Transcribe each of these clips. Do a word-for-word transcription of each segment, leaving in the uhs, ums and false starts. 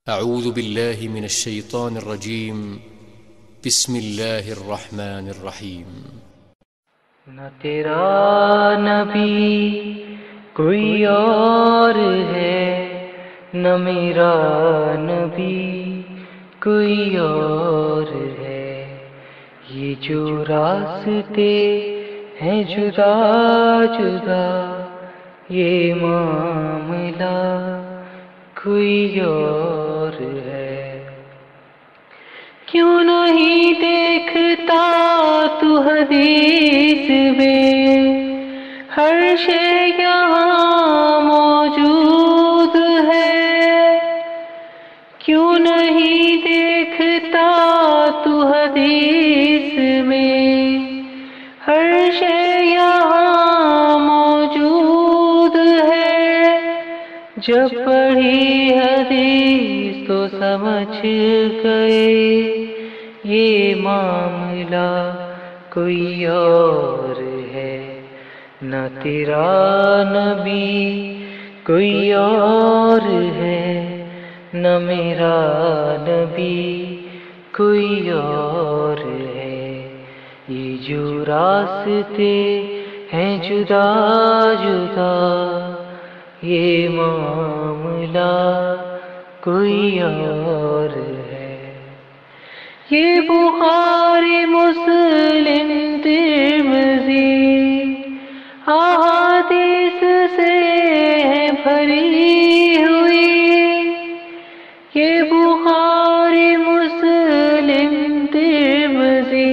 أعوذ بالله من الشيطان الرجيم بسم الله الرحمن الرحيم نہ تیرا نبی کوئی اور ہے، نہ میرا نبی کوئی اور ہے، یہ جو راستے ہیں جدا جدا، یہ معاملہ کوئی اور ہے۔ کیوں نہیں دیکھتا تو حدیث میں ہر شے یہاں موجود ہے؟ کیوں نہیں دیکھتا تو حدیث میں ہر شے یہاں موجود ہے؟ جب پڑھی حدیث تو سمجھ گئے یہ معاملہ کوئی اور ہے، نہ تیرا نبی کوئی اور ہے، نہ میرا نبی کوئی اور ہے، یہ جو راستے ہیں جدا جدا، یہ معاملہ کوئی اور ہے۔ یہ بخاری مسلم ترمذی احادیث سے ہے بھری ہوئی، یہ بخاری مسلم ترمذی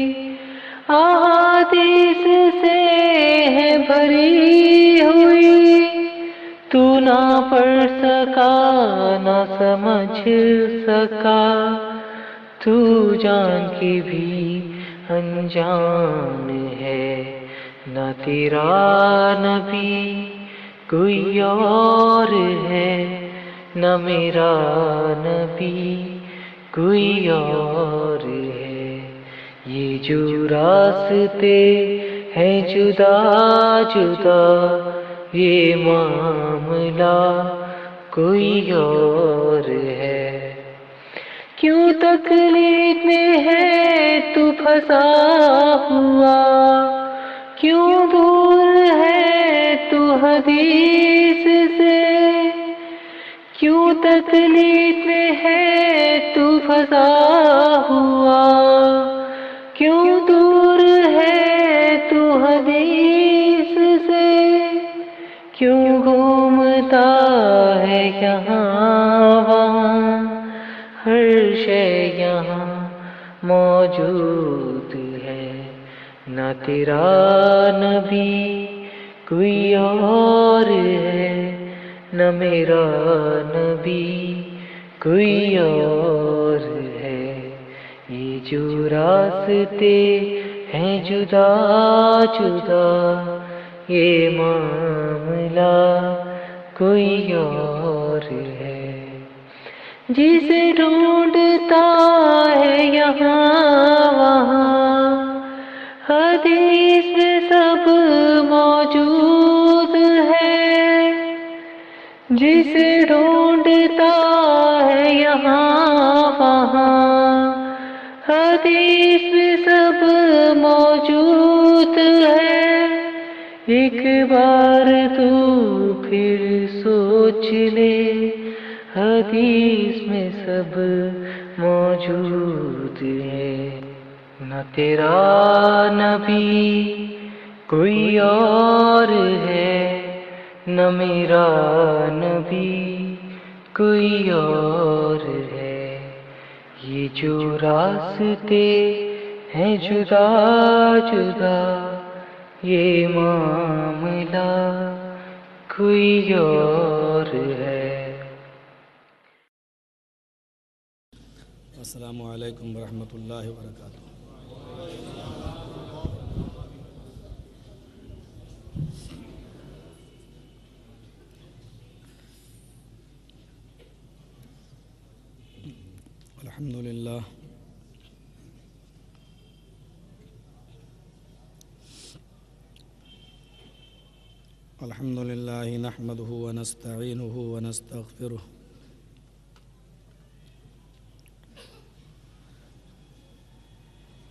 احادیث سے ہے بھری ہوئی، تو نہ پڑھ سکا نہ سمجھ سکا، تو جان کے بھی انجان ہے، نہ تیرا نبی کوئی اور ہے، نہ میرا نبی کوئی اور ہے، یہ جو راستے ہیں جدا جدا، یہ معاملہ کوئی اور ہے۔ کیوں تکلیف میں ہے تو پھنسا ہوا، کیوں دور ہے تو حدیث سے، کیوں تکلیف میں ہے تو پھنسا ہوا، کیوں دور ہے تو حدیث سے، کیوں گھومتا ہے یہاں وہاں، ہر شے یہاں موجود ہے، نہ تیرا نبی کوئی اور ہے، نہ میرا نبی کوئی اور ہے، یہ جو راستے ہیں جدا جدا، یہ معاملہ کوئی اور ہے۔ جسے ڈھونڈتا ہے یہاں وہاں، حدیث میں سب موجود ہے، جسے ڈھونڈتا ہے یہاں وہاں، حدیث میں سب موجود ہے، ایک بار تو پھر سوچ لے، حدیث میں سب موجود ہے، نہ تیرا نبی کوئی اور ہے، نہ میرا نبی کوئی اور ہے، یہ جو راستے ہیں جدا جدا، یہ معاملہ کوئی اور ہے۔ السلام علیکم ورحمۃ اللہ وبرکاتہ۔ الحمد للہ الحمد للہ نحمده ونستعینه ونستغفره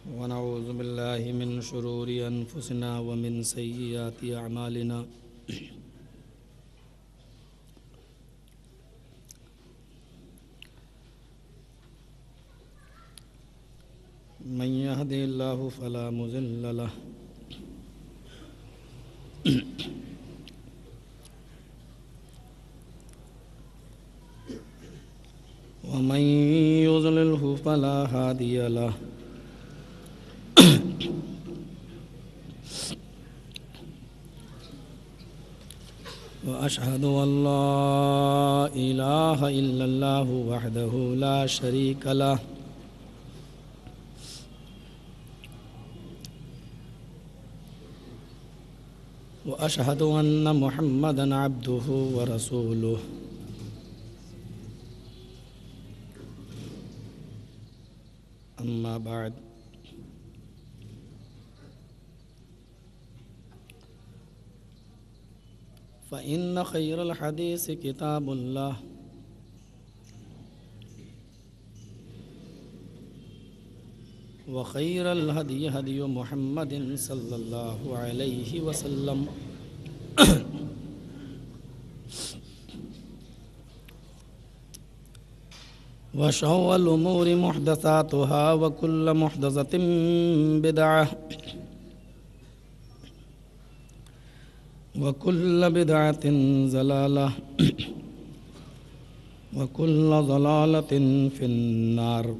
ونعوذ بالله من شرور أنفسنا ومن سيئات أعمالنا من يهده الله فلا مضل له ومن يضلله فلا هادي له وأشهد أن لا إله إلا الله وحده لا شريك له وأشهد أن محمدًا عبده ورسوله أما بعد فإن خير الحديث كتاب الله وخير الهدي هدي محمد صلى الله عليه وسلم وشر الأمور محدثاتها وكل محدثة بدعة وكل بدعة ضلالة وكل ضلالة في النار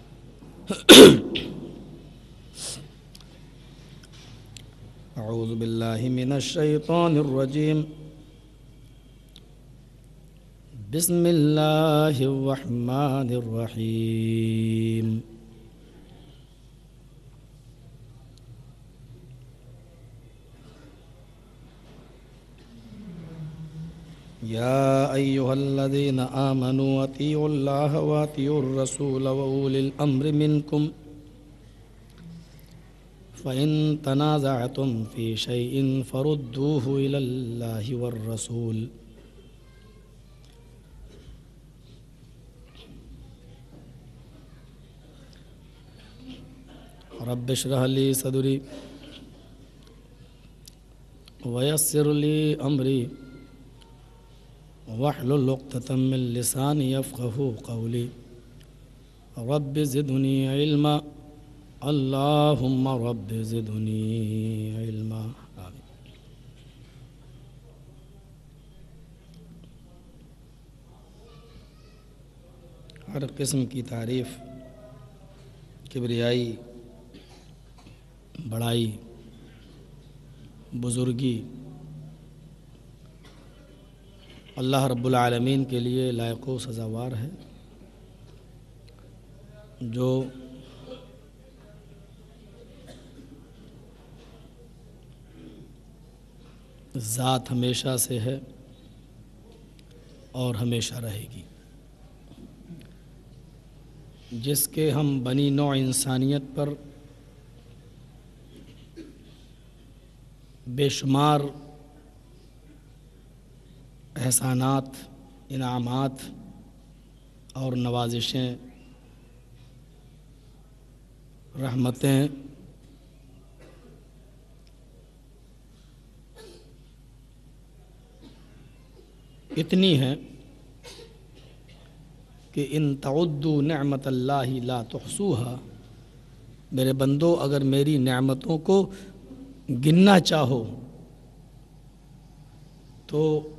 أعوذ بالله من الشيطان الرجيم بسم الله الرحمن الرحيم يا أيها الذين آمنوا أطيعوا الله وأطيعوا الرسول وأولي الأمر منكم فإن تنازعتم في شيء فردوه إلى الله والرسول رب اشرح لي صدري ويسر لي أمري واحلل عقدة من لساني يفقهوا قولي رب زدني علما اللهم رب زدني علما آمین۔ ہر قسم کی تعریف، کبریائی، بڑائی، بزرگی اللہ رب العالمین کے لیے لائق و سزاوار ہے، جو ذات ہمیشہ سے ہے اور ہمیشہ رہے گی، جس کے ہم بنی نوع انسانیت پر بے شمار احسانات، انعامات اور نوازشیں، رحمتیں اتنی ہیں کہ ان تعدوا نعمت اللہ لا تحصوها، میرے بندو اگر میری نعمتوں کو گننا چاہو تو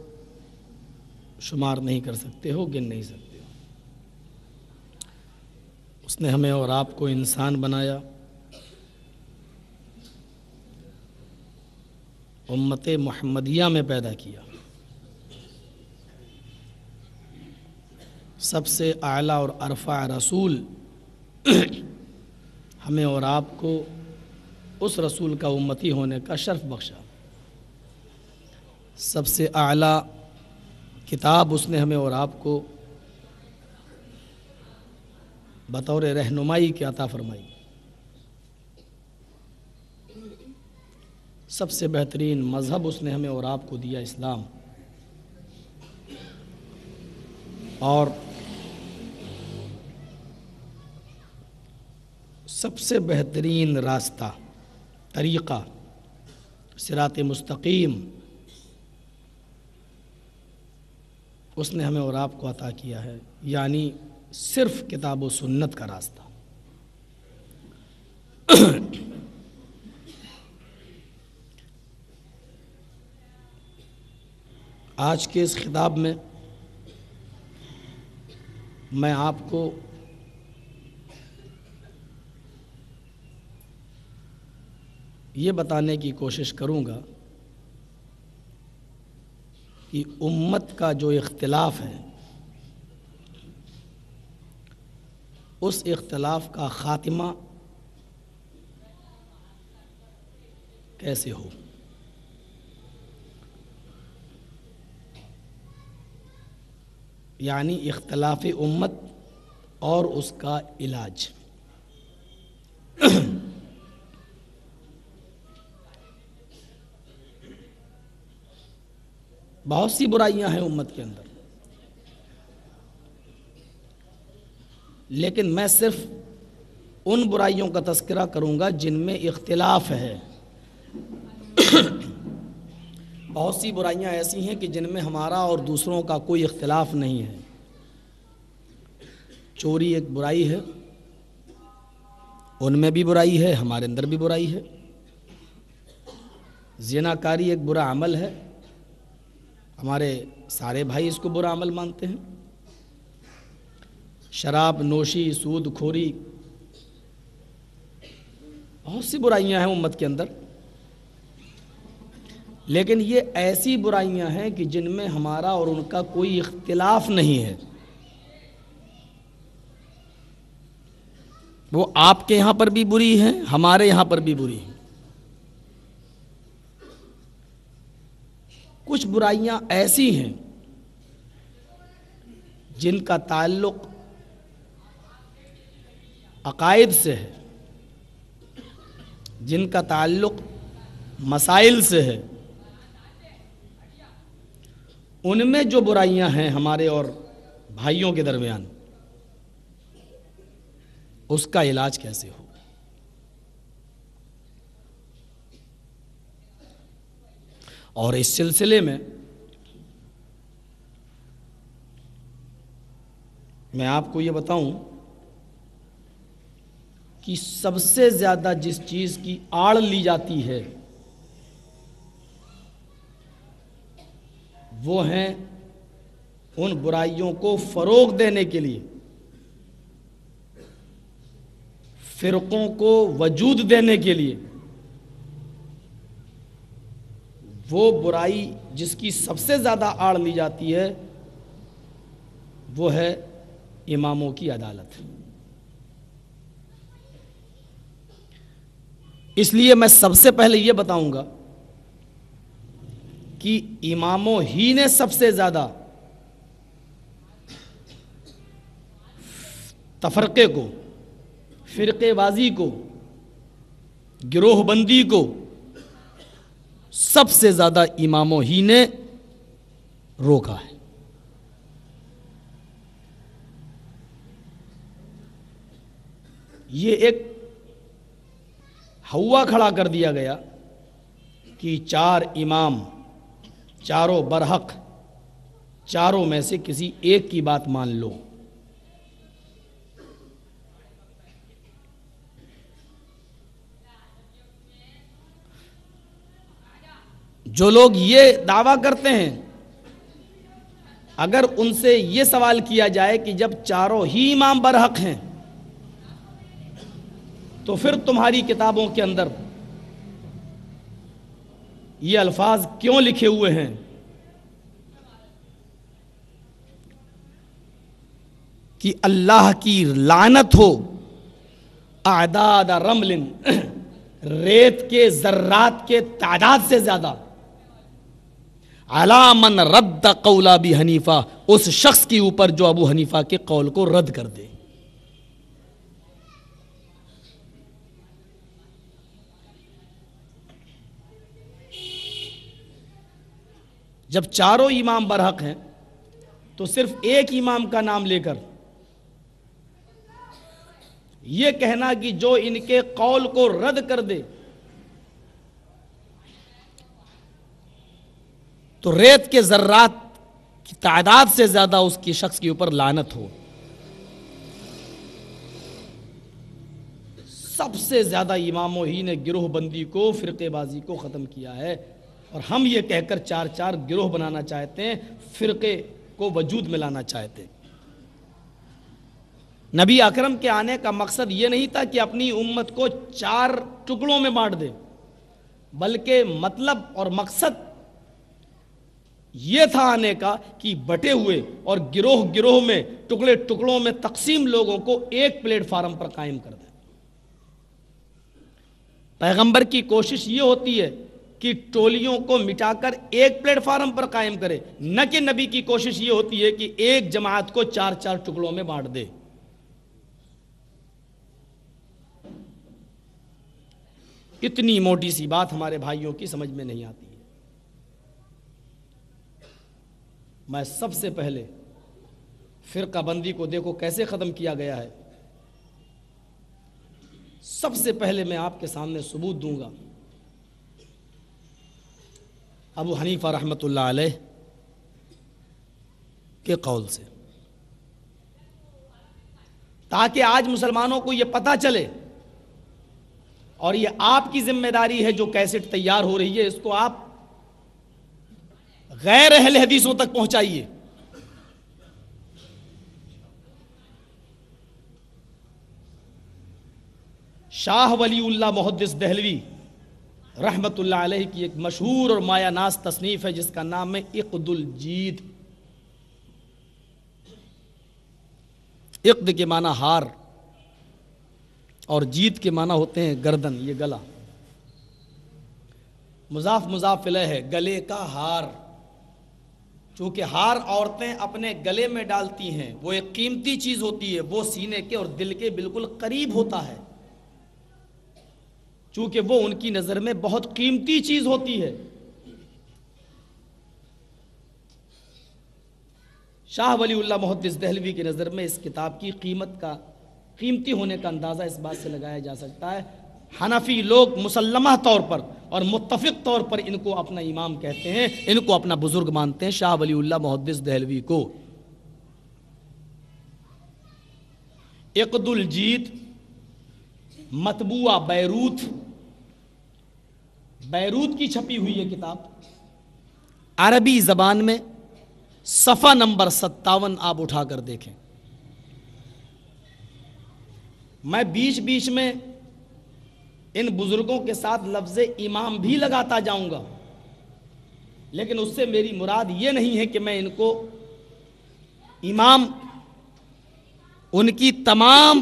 شمار نہیں کر سکتے ہو، گن نہیں سکتے ہو۔ اس نے ہمیں اور آپ کو انسان بنایا، امت محمدیہ میں پیدا کیا، سب سے اعلیٰ اور ارفع رسول ہمیں اور آپ کو اس رسول کا امتی ہونے کا شرف بخشا، سب سے اعلیٰ کتاب اس نے ہمیں اور آپ کو بطور رہنمائی کے عطا فرمائی، سب سے بہترین مذہب اس نے ہمیں اور آپ کو دیا، اسلام، اور سب سے بہترین راستہ، طریقہ، صراط مستقیم اس نے ہمیں اور آپ کو عطا کیا ہے، یعنی صرف کتاب و سنت کا راستہ۔ آج کے اس خطاب میں میں آپ کو یہ بتانے کی کوشش کروں گا کہ امت کا جو اختلاف ہے اس اختلاف کا خاتمہ کیسے ہو۔ یعنی اختلاف امت اور اس کا علاج۔ بہت سی برائیاں ہیں امت کے اندر، لیکن میں صرف ان برائیوں کا تذکرہ کروں گا جن میں اختلاف ہے۔ بہت سی برائیاں ایسی ہیں کہ جن میں ہمارا اور دوسروں کا کوئی اختلاف نہیں ہے۔ چوری ایک برائی ہے، ان میں بھی برائی ہے، ہمارے اندر بھی برائی ہے۔ زناکاری ایک برا عمل ہے، ہمارے سارے بھائی اس کو برا عمل مانتے ہیں۔ شراب نوشی، سود خوری، بہت سی برائیاں ہیں امت کے اندر، لیکن یہ ایسی برائیاں ہیں کہ جن میں ہمارا اور ان کا کوئی اختلاف نہیں ہے۔ وہ آپ کے یہاں پر بھی بری ہیں، ہمارے یہاں پر بھی بری ہیں۔ کچھ برائیاں ایسی ہیں جن کا تعلق عقائد سے ہے، جن کا تعلق مسائل سے ہے۔ ان میں جو برائیاں ہیں ہمارے اور بھائیوں کے درمیان، اس کا علاج کیسے ہو۔ اور اس سلسلے میں میں آپ کو یہ بتاؤں کہ سب سے زیادہ جس چیز کی آڑ لی جاتی ہے وہ ہیں ان برائیوں کو فروغ دینے کے لیے، فرقوں کو وجود دینے کے لیے، وہ برائی جس کی سب سے زیادہ آڑ لی جاتی ہے وہ ہے اماموں کی عدالت۔ اس لیے میں سب سے پہلے یہ بتاؤں گا کہ اماموں ہی نے سب سے زیادہ تفرقے کو، فرقے بازی کو، گروہ بندی کو سب سے زیادہ اماموں ہی نے روکا ہے۔ یہ ایک ہوا کھڑا کر دیا گیا کہ چار امام، چاروں برحق، چاروں میں سے کسی ایک کی بات مان لو۔ جو لوگ یہ دعویٰ کرتے ہیں، اگر ان سے یہ سوال کیا جائے کہ جب چاروں ہی امام برحق ہیں تو پھر تمہاری کتابوں کے اندر یہ الفاظ کیوں لکھے ہوئے ہیں کہ اللہ کی لعنت ہو اعداد رمل، ریت کے ذرات کے تعداد سے زیادہ، علی من رد قول ابی حنیفہ، اس شخص کے اوپر جو ابو حنیفہ کے قول کو رد کر دے۔ جب چاروں امام برحق ہیں تو صرف ایک امام کا نام لے کر یہ کہنا کہ جو ان کے قول کو رد کر دے تو ریت کے ذرات کی تعداد سے زیادہ اس کی شخص کے اوپر لعنت ہو. سب سے زیادہ اماموں ہی نے گروہ بندی کو، فرقے بازی کو ختم کیا ہے، اور ہم یہ کہہ کر چار چار گروہ بنانا چاہتے ہیں، فرقے کو وجود میں لانا چاہتے ہیں. نبی اکرم کے آنے کا مقصد یہ نہیں تھا کہ اپنی امت کو چار ٹکڑوں میں بانٹ دے، بلکہ مطلب اور مقصد یہ تھا آنے کا کہ بٹے ہوئے اور گروہ گروہ میں، ٹکڑے ٹکڑوں میں تقسیم لوگوں کو ایک پلیٹ فارم پر قائم کر دے. پیغمبر کی کوشش یہ ہوتی ہے کہ ٹولیوں کو مٹا کر ایک پلیٹ فارم پر قائم کرے، نہ کہ نبی کی کوشش یہ ہوتی ہے کہ ایک جماعت کو چار چار ٹکڑوں میں بانٹ دے. اتنی موٹی سی بات ہمارے بھائیوں کی سمجھ میں نہیں آتی ہے. میں سب سے پہلے فرقہ بندی کو دیکھو کیسے ختم کیا گیا ہے. سب سے پہلے میں آپ کے سامنے ثبوت دوں گا ابو حنیفہ رحمۃ اللہ علیہ کے قول سے، تاکہ آج مسلمانوں کو یہ پتہ چلے، اور یہ آپ کی ذمہ داری ہے جو کیسٹ تیار ہو رہی ہے اس کو آپ غیر اہل حدیثوں تک پہنچائیے. شاہ ولی اللہ محدث دہلوی رحمت اللہ علیہ کی ایک مشہور اور مایہ ناز تصنیف ہے جس کا نام ہے عقد الجید. عقد کے معنی ہار اور جید کے معنی ہوتے ہیں گردن، یہ گلا. مضاف مضاف الیہ ہے، گلے کا ہار. چونکہ ہار عورتیں اپنے گلے میں ڈالتی ہیں، وہ ایک قیمتی چیز ہوتی ہے، وہ سینے کے اور دل کے بالکل قریب ہوتا ہے، چونکہ وہ ان کی نظر میں بہت قیمتی چیز ہوتی ہے. شاہ ولی اللہ محدث دہلوی کی نظر میں اس کتاب کی قیمت کا، قیمتی ہونے کا اندازہ اس بات سے لگایا جا سکتا ہے، حنفی لوگ مسلمہ طور پر اور متفق طور پر ان کو اپنا امام کہتے ہیں، ان کو اپنا بزرگ مانتے ہیں، شاہ ولی اللہ محدث دہلوی کو. عقد الجید مطبوعہ بیروت، بیروت کی چھپی ہوئی ہے کتاب، عربی زبان میں، صفحہ نمبر ستاون آپ اٹھا کر دیکھیں. میں بیچ بیچ میں ان بزرگوں کے ساتھ لفظ امام بھی لگاتا جاؤں گا، لیکن اس سے میری مراد یہ نہیں ہے کہ میں ان کو امام، ان کی تمام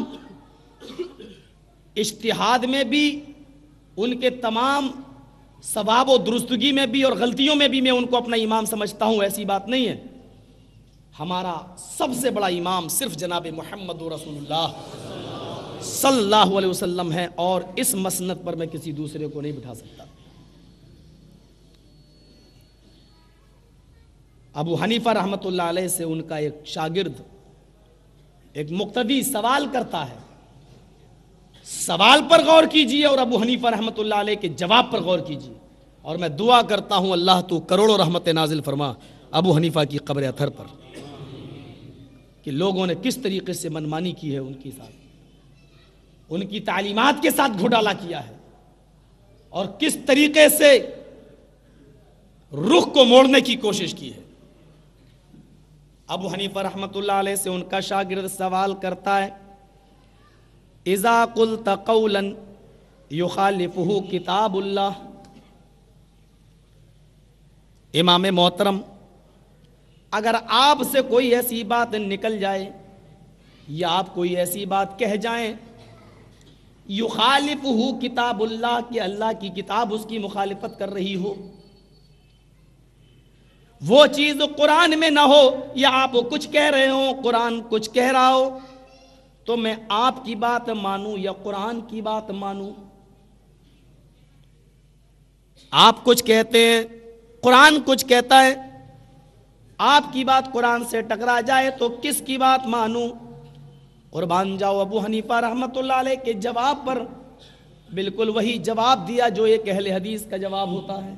اجتہاد میں بھی، ان کے تمام ثواب و درستگی میں بھی اور غلطیوں میں بھی میں ان کو اپنا امام سمجھتا ہوں، ایسی بات نہیں ہے. ہمارا سب سے بڑا امام صرف جناب محمد رسول اللہ صلی اللہ علیہ وسلم ہے، اور اس مسند پر میں کسی دوسرے کو نہیں بٹھا سکتا. ابو حنیفہ رحمۃ اللہ علیہ سے ان کا ایک شاگرد، ایک مقتدی سوال کرتا ہے، سوال پر غور کیجئے اور ابو حنیفہ رحمۃ اللہ علیہ کے جواب پر غور کیجئے، اور میں دعا کرتا ہوں اللہ تو کروڑوں رحمت نازل فرما ابو حنیفہ کی قبر اطہر پر، کہ لوگوں نے کس طریقے سے منمانی کی ہے ان کے ساتھ، ان کی تعلیمات کے ساتھ گھوٹالا کیا ہے، اور کس طریقے سے رخ کو موڑنے کی کوشش کی ہے. ابو حنیفہ رحمۃ اللہ علیہ سے ان کا شاگرد سوال کرتا ہے، اذا قلت قولا یخالفہ کتاب اللہ، امام محترم اگر آپ سے کوئی ایسی بات نکل جائے یا آپ کوئی ایسی بات کہہ جائیں، یخالفہ کتاب اللہ، کہ اللہ کی کتاب اس کی مخالفت کر رہی ہو، وہ چیز قرآن میں نہ ہو، یا آپ کچھ کہہ رہے ہو قرآن کچھ کہہ رہا ہو، تو میں آپ کی بات مانوں یا قرآن کی بات مانوں؟ آپ کچھ کہتے ہیں، قرآن کچھ کہتا ہے، آپ کی بات قرآن سے ٹکرا جائے تو کس کی بات مانوں؟ قربان جاؤ ابو حنیفہ رحمۃ اللہ علیہ کے جواب پر بالکل وہی جواب دیا جو ایک اہل حدیث کا جواب ہوتا ہے.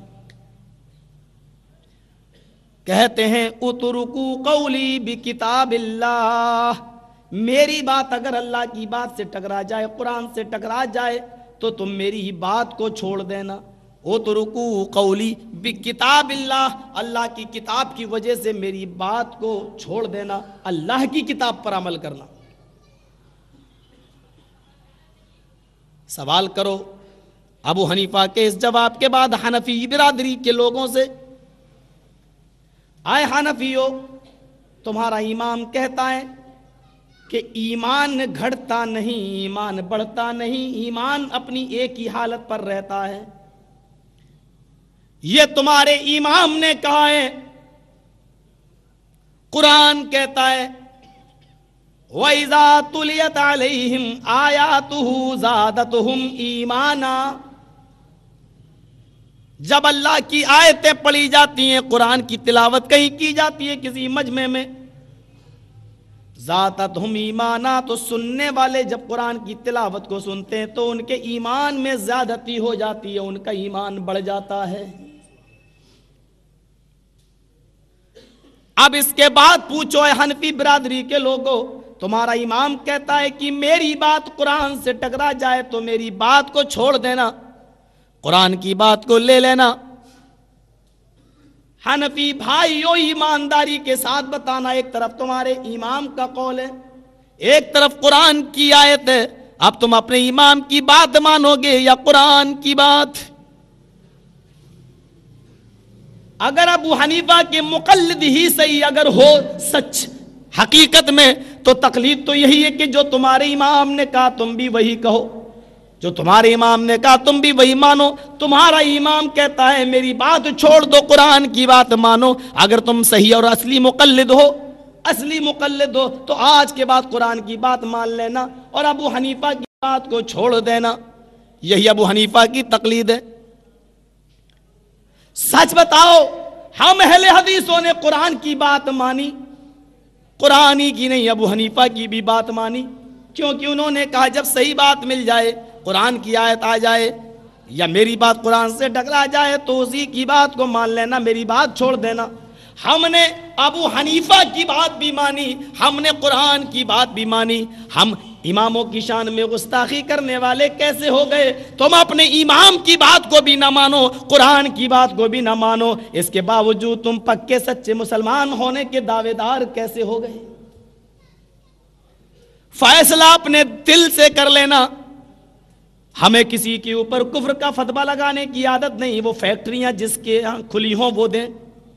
کہتے ہیں اترکو قولی بکتاب اللہ، میری بات اگر اللہ کی بات سے ٹکرا جائے، قرآن سے ٹکرا جائے تو تم میری ہی بات کو چھوڑ دینا. اترکو قولی بکتاب اللہ، اللہ کی کتاب کی وجہ سے میری بات کو چھوڑ دینا، اللہ کی کتاب پر عمل کرنا. سوال کرو ابو حنیفہ کے اس جواب کے بعد حنفی برادری کے لوگوں سے، آئے حنفیو تمہارا امام کہتا ہے کہ ایمان گھٹتا نہیں، ایمان بڑھتا نہیں، ایمان اپنی ایک ہی حالت پر رہتا ہے. یہ تمہارے امام نے کہا ہے. قرآن کہتا ہے وَإِذَا تُلِيَتْ عَلَيْهِمْ آيَاتُهُ زَادَتْهُمْ إِيمَانًا، جب اللہ کی آیتیں پڑھی جاتی ہیں، قرآن کی تلاوت کہیں کی جاتی ہے کسی مجمع میں، زَادَتْهُمْ إِيمَانًا، تو سننے والے جب قرآن کی تلاوت کو سنتے ہیں تو ان کے ایمان میں زیادتی ہو جاتی ہے، ان کا ایمان بڑھ جاتا ہے. اب اس کے بعد پوچھو اے حنفی برادری کے لوگوں، تمہارا امام کہتا ہے کہ میری بات قرآن سے ٹکرا جائے تو میری بات کو چھوڑ دینا، قرآن کی بات کو لے لینا. حنفی بھائیو ایمانداری کے ساتھ بتانا، ایک طرف تمہارے امام کا قول ہے، ایک طرف قرآن کی آیت ہے، اب تم اپنے امام کی بات مانو گے یا قرآن کی بات؟ اگر ابو حنیفہ کے مقلد ہی صحیح اگر ہو سچ حقیقت میں، تو تقلید تو یہی ہے کہ جو تمہارے امام نے کہا تم بھی وہی کہو، جو تمہارے امام نے کہا تم بھی وہی مانو. تمہارا امام کہتا ہے میری بات چھوڑ دو، قرآن کی بات مانو. اگر تم صحیح اور اصلی مقلد ہو اصلی مقلد ہو تو آج کے بعد قرآن کی بات مان لینا اور ابو حنیفہ کی بات کو چھوڑ دینا. یہی ابو حنیفہ کی تقلید ہے. سچ بتاؤ، ہم اہل حدیثوں نے قرآن کی بات مانی، قرآن ہی کی نہیں ابو حنیفہ کی بھی بات مانی، کیونکہ انہوں نے کہا جب صحیح بات مل جائے، قرآن کی آیت آ جائے یا میری بات قرآن سے ٹکرا جائے تو اسی کی بات کو مان لینا، میری بات چھوڑ دینا. ہم نے ابو حنیفہ کی بات بھی مانی، ہم نے قرآن کی بات بھی مانی. ہم اماموں کی شان میں گستاخی کرنے والے کیسے ہو گئے؟ تم اپنے امام کی بات کو بھی نہ مانو، قرآن کی بات کو بھی نہ مانو، اس کے باوجود تم پکے سچے مسلمان ہونے کے دعوے دار کیسے ہو گئے؟ فیصلہ اپنے دل سے کر لینا. ہمیں کسی کے اوپر کفر کا فتویٰ لگانے کی عادت نہیں، وہ فیکٹریاں جس کے یہاں کھلی ہوں وہ دیں.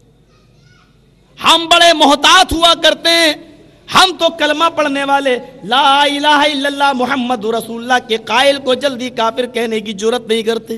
ہم بڑے محتاط ہوا کرتے ہیں. ہم تو کلمہ پڑھنے والے لا الہ الا اللہ محمد رسول اللہ کے قائل کو جلدی کافر کہنے کی جرات نہیں کرتے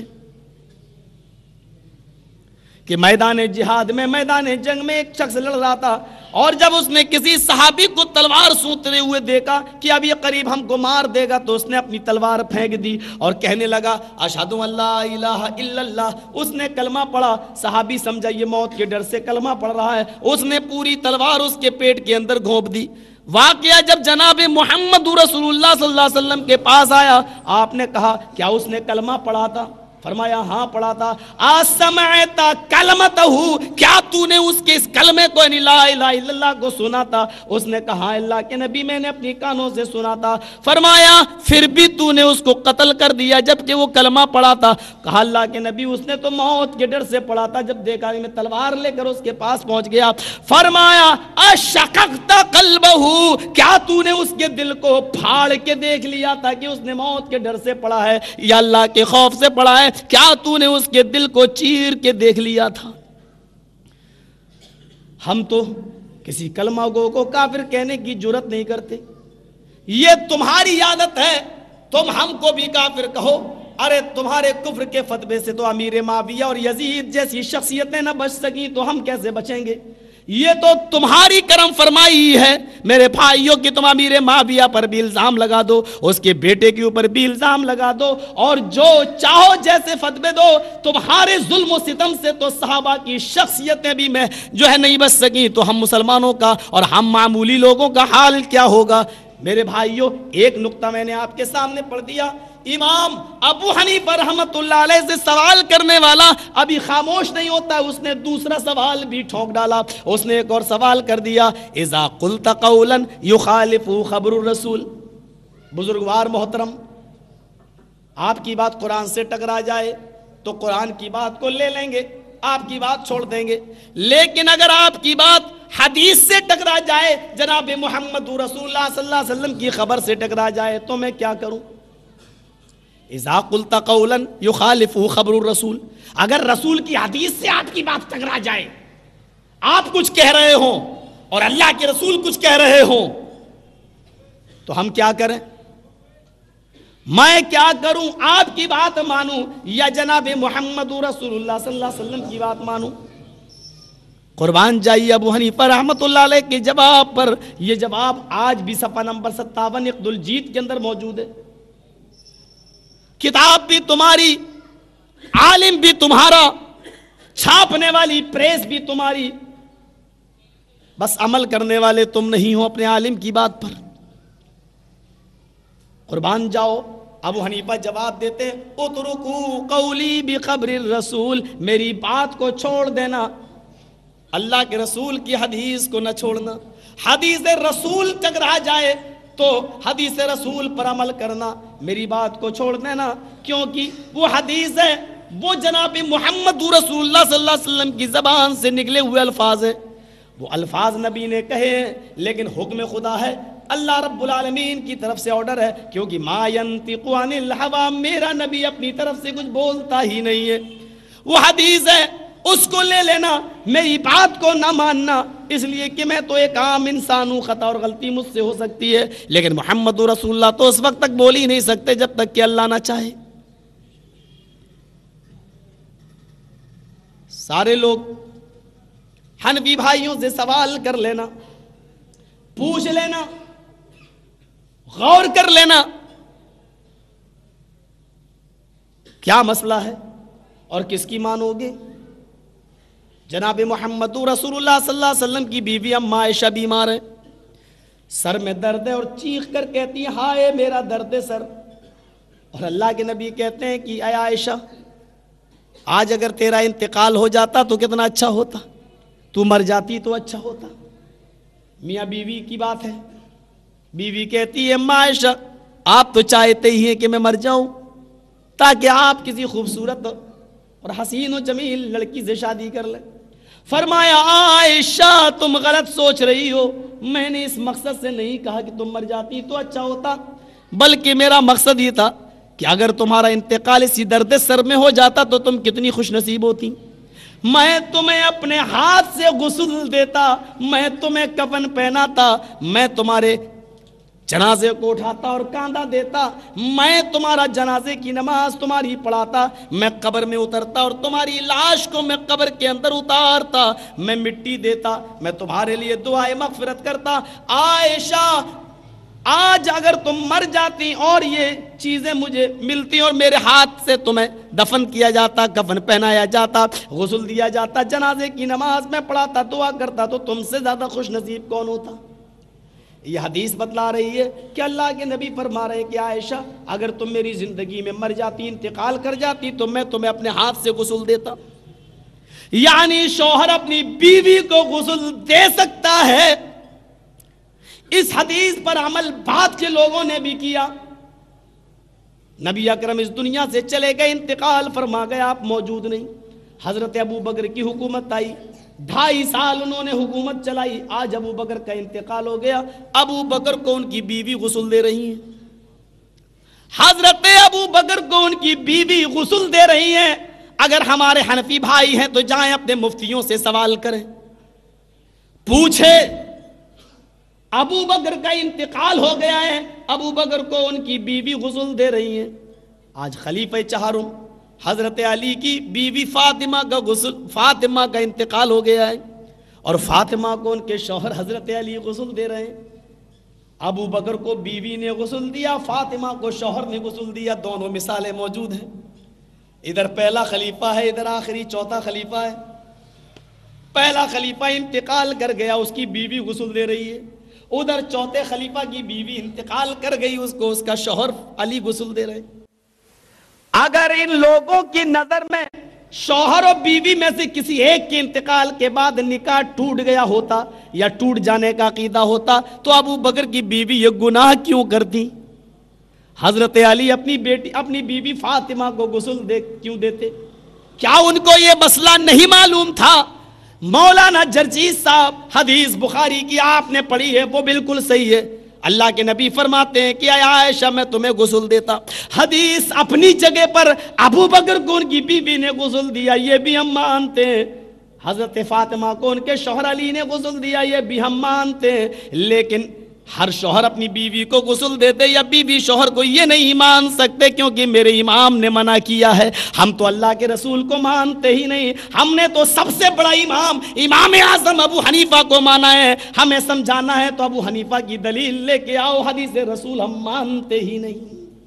کہ میدان جہاد میں میدان جنگ میں ایک شخص لڑ رہا تھا اور جب اس نے کسی صحابی کو تلوار سونتتے ہوئے دیکھا کہ اب یہ قریب ہم کو مار دے گا تو اس نے اپنی تلوار پھینک دی اور کہنے لگا اشہد ان لا الہ الا اللہ. اس نے کلمہ پڑھا. صحابی سمجھا یہ موت کے ڈر سے کلمہ پڑھ رہا ہے، اس نے پوری تلوار اس کے پیٹ کے اندر گھونپ دی. واقعہ جب جناب محمد رسول اللہ صلی اللہ علیہ وسلم کے پاس آیا، آپ نے کہا کیا اس نے کلمہ پڑھا تھا؟ فرمایا ہاں پڑھا تھا. آسمعت کلمتہ، کیا تو نے اس کے اس کلمے کو یعنی لا الہ الا اللہ کو سنا تھا؟ اس نے کہا اللہ کے نبی میں نے اپنی کانوں سے سنا تھا. فرمایا پھر بھی تو نے اس کو قتل کر دیا جبکہ وہ کلمہ پڑھا تھا. کہا اللہ کے نبی اس نے تو موت کے ڈر سے پڑھا تھا، جب دیکھا میں تلوار لے کر اس کے پاس پہنچ گیا. فرمایا اشققت قلبہ، کیا تو نے اس کے دل کو پھاڑ کے دیکھ لیا تھا کہ اس نے موت کے ڈر سے پڑھا ہے یا اللہ کے خوف سے پڑھا ہے؟ کیا تو نے اس کے دل کو چیر کے دیکھ لیا تھا؟ ہم تو کسی کلمہ گو کو کافر کہنے کی جرات نہیں کرتے. یہ تمہاری عادت ہے، تم ہم کو بھی کافر کہو. ارے تمہارے کفر کے فتوے سے تو امیر معاویہ اور یزید جیسی شخصیتیں نہ بچ سکی تو ہم کیسے بچیں گے؟ یہ تو تمہاری کرم فرمائی ہے میرے بھائیوں کہ تم امیر معاویہ پر بھی الزام لگا دو، اس کے بیٹے کے اوپر بھی الزام لگا دو اور جو چاہو جیسے فتوے دو. تمہارے ظلم و ستم سے تو صحابہ کی شخصیتیں بھی میں جو ہے نہیں بچ سکی، تو ہم مسلمانوں کا اور ہم معمولی لوگوں کا حال کیا ہوگا؟ میرے بھائیوں ایک نقطہ میں نے آپ کے سامنے پڑھ دیا. امام ابو حنیفہ رحمۃ اللہ علیہ سے سوال کرنے والا ابھی خاموش نہیں ہوتا, اس نے دوسرا سوال بھی ٹھوک ڈالا. اس نے ایک اور سوال کر دیا, اذا قلت قولا یخالف خبر الرسول. بزرگوار محترم, آپ کی بات قرآن سے ٹکرا جائے تو قرآن کی بات کو لے لیں گے, آپ کی بات چھوڑ دیں گے. لیکن اگر آپ کی بات حدیث سے ٹکرا جائے, جناب محمد رسول اللہ صلی اللہ علیہ وسلم کی خبر سے ٹکرا جائے, تو میں کیا کروں؟ اذا قلت قولا یخالف خبر الرسول, اگر رسول کی حدیث سے آپ کی بات ٹکرا جائے, آپ کچھ کہہ رہے ہوں اور اللہ کے رسول کچھ کہہ رہے ہوں, تو ہم کیا کریں؟ میں کیا کروں؟ آپ کی بات مانوں یا جناب محمد رسول اللہ صلی اللہ علیہ وسلم کی بات مانوں؟ قربان جائیے ابو حنیفہ رحمۃ اللہ علیہ کے جواب پر. یہ جواب آج بھی صفحہ نمبر ستاون عقد الجید کے اندر موجود ہے. کتاب بھی تمہاری, عالم بھی تمہارا, چھاپنے والی پریس بھی تمہاری, بس عمل کرنے والے تم نہیں ہو اپنے عالم کی بات پر. قربان جاؤ. ابو حنیفہ جواب دیتے, اترکو قولی بخبر الرسول, میری بات کو چھوڑ دینا, اللہ کے رسول کی حدیث کو نہ چھوڑنا. حدیث رسول ٹکرا جائے تو حدیث رسول پر عمل کرنا, میری بات کو چھوڑ دینا, کیونکہ وہ حدیث ہے, وہ جناب محمد رسول اللہ صلی اللہ علیہ وسلم کی زبان سے نکلے ہوئے الفاظ ہیں. وہ الفاظ نبی نے کہے ہیں, لیکن حکم خدا ہے, اللہ رب العالمین کی طرف سے آرڈر ہے, کیونکہ ما ینطق عن الہوی, میرا نبی اپنی طرف سے کچھ بولتا ہی نہیں ہے. وہ حدیث ہے, اس کو لے لینا, میری بات کو نہ ماننا, اس لیے کہ میں تو ایک عام انسان ہوں, خطا اور غلطی مجھ سے ہو سکتی ہے, لیکن محمد رسول اللہ تو اس وقت تک بول ہی نہیں سکتے جب تک کہ اللہ نہ چاہے. سارے لوگ حنفی بھائیوں سے سوال کر لینا, پوچھ لینا, غور کر لینا کیا مسئلہ ہے اور کس کی مانو گے. جناب محمد رسول اللہ صلی اللہ علیہ وسلم کی بیوی اما عائشہ بیمار ہے, سر میں درد ہے اور چیخ کر کہتی ہے ہائے میرا درد ہے سر. اور اللہ کے نبی کہتے ہیں کہ اے عائشہ, آج اگر تیرا انتقال ہو جاتا تو کتنا اچھا ہوتا, تو مر جاتی تو اچھا ہوتا. میاں بیوی کی بات ہے. بیوی کہتی ہے اما عائشہ, آپ تو چاہتے ہی ہیں کہ میں مر جاؤں تاکہ آپ کسی خوبصورت اور حسین و جمیل لڑکی سے شادی کر لیں. فرمایا عائشہ تم غلط سوچ رہی ہو, میں نے اس مقصد سے نہیں کہا کہ تم مر جاتی تو اچھا ہوتا, بلکہ میرا مقصد یہ تھا کہ اگر تمہارا انتقال اسی درد سر میں ہو جاتا تو تم کتنی خوش نصیب ہوتی. میں تمہیں اپنے ہاتھ سے غسل دیتا, میں تمہیں کفن پہناتا, میں تمہارے جنازے کو اٹھاتا اور کاندھا دیتا, میں تمہارا جنازے کی نماز تمہاری پڑھاتا, میں قبر میں اترتا اور تمہاری لاش کو میں قبر کے اندر اتارتا, میں مٹی دیتا, میں تمہارے لیے دعائے مغفرت کرتا. عائشہ آج اگر تم مر جاتی اور یہ چیزیں مجھے ملتی اور میرے ہاتھ سے تمہیں دفن کیا جاتا, کفن پہنایا جاتا, غسل دیا جاتا, جنازے کی نماز میں پڑھاتا, دعا کرتا, تو تم سے زیادہ خوش نصیب کون ہوتا؟ یہ حدیث بتلا رہی ہے کہ اللہ کے نبی فرما رہے کہ عائشہ اگر تم میری زندگی میں مر جاتی, انتقال کر جاتی, تو میں تمہیں اپنے ہاتھ سے غسل دیتا. یعنی شوہر اپنی بیوی کو غسل دے سکتا ہے. اس حدیث پر عمل بعد کے لوگوں نے بھی کیا. نبی اکرم اس دنیا سے چلے گئے, انتقال فرما گئے, آپ موجود نہیں. حضرت ابو بکر کی حکومت آئی, ڈھائی سال انہوں نے حکومت چلائی. آج ابو بکر کا انتقال ہو گیا, ابو بکر کو ان کی بیوی غسل دے رہی ہیں. حضرت ابو بکر کو ان کی بیوی غسل دے رہی ہیں. اگر ہمارے حنفی بھائی ہیں تو جائیں اپنے مفتیوں سے سوال کریں, پوچھے ابو بکر کا انتقال ہو گیا ہے, ابو بکر کو ان کی بیوی غسل دے رہی ہیں. آج خلیفہ چہارم حضرت علی کی بیوی فاطمہ کا غسل فاطمہ کا انتقال ہو گیا ہے اور فاطمہ کو ان کے شوہر حضرت علی غسل دے رہے ہیں. ابو بکر کو بیوی نے غسل دیا, فاطمہ کو شوہر نے غسل دیا. دونوں مثالیں موجود ہیں. ادھر پہلا خلیفہ ہے, ادھر آخری چوتھا خلیفہ ہے. پہلا خلیفہ انتقال کر گیا, اس کی بیوی غسل دے رہی ہے. ادھر چوتھے خلیفہ کی بیوی انتقال کر گئی، اس کو اس کا شوہر علی غسل دے رہے۔ اگر ان لوگوں کی نظر میں شوہر اور بیوی میں سے کسی ایک کے انتقال کے بعد نکاح ٹوٹ گیا ہوتا یا ٹوٹ جانے کا عقیدہ ہوتا تو ابو بکر کی بیوی یہ گناہ کیوں کرتی؟ حضرت علی اپنی بیٹی اپنی بیوی فاطمہ کو غسل دے کیوں دیتے؟ کیا ان کو یہ مسئلہ نہیں معلوم تھا؟ مولانا جرجیز صاحب، حدیث بخاری کی آپ نے پڑھی ہے، وہ بالکل صحیح ہے۔ اللہ کے نبی فرماتے ہیں کہ اے عائشہ میں تمہیں غسل دیتا۔ حدیث اپنی جگہ پر ابو بکر کو ان کی بیوی نے غسل دیا، یہ بھی ہم مانتے ہیں۔ حضرت فاطمہ کو ان کے شوہر علی نے غسل دیا، یہ بھی ہم مانتے ہیں۔ لیکن ہر شوہر اپنی بیوی کو غسل دیتے یا بیوی شوہر کو، یہ نہیں مان سکتے کیونکہ میرے امام نے منع کیا ہے۔ ہم تو اللہ کے رسول کو مانتے ہی نہیں، ہم نے تو سب سے بڑا امام امام اعظم ابو حنیفہ کو مانا ہے۔ ہمیں سمجھانا ہے تو ابو حنیفہ کی دلیل لے کے آؤ، حدیث رسول ہم مانتے ہی نہیں۔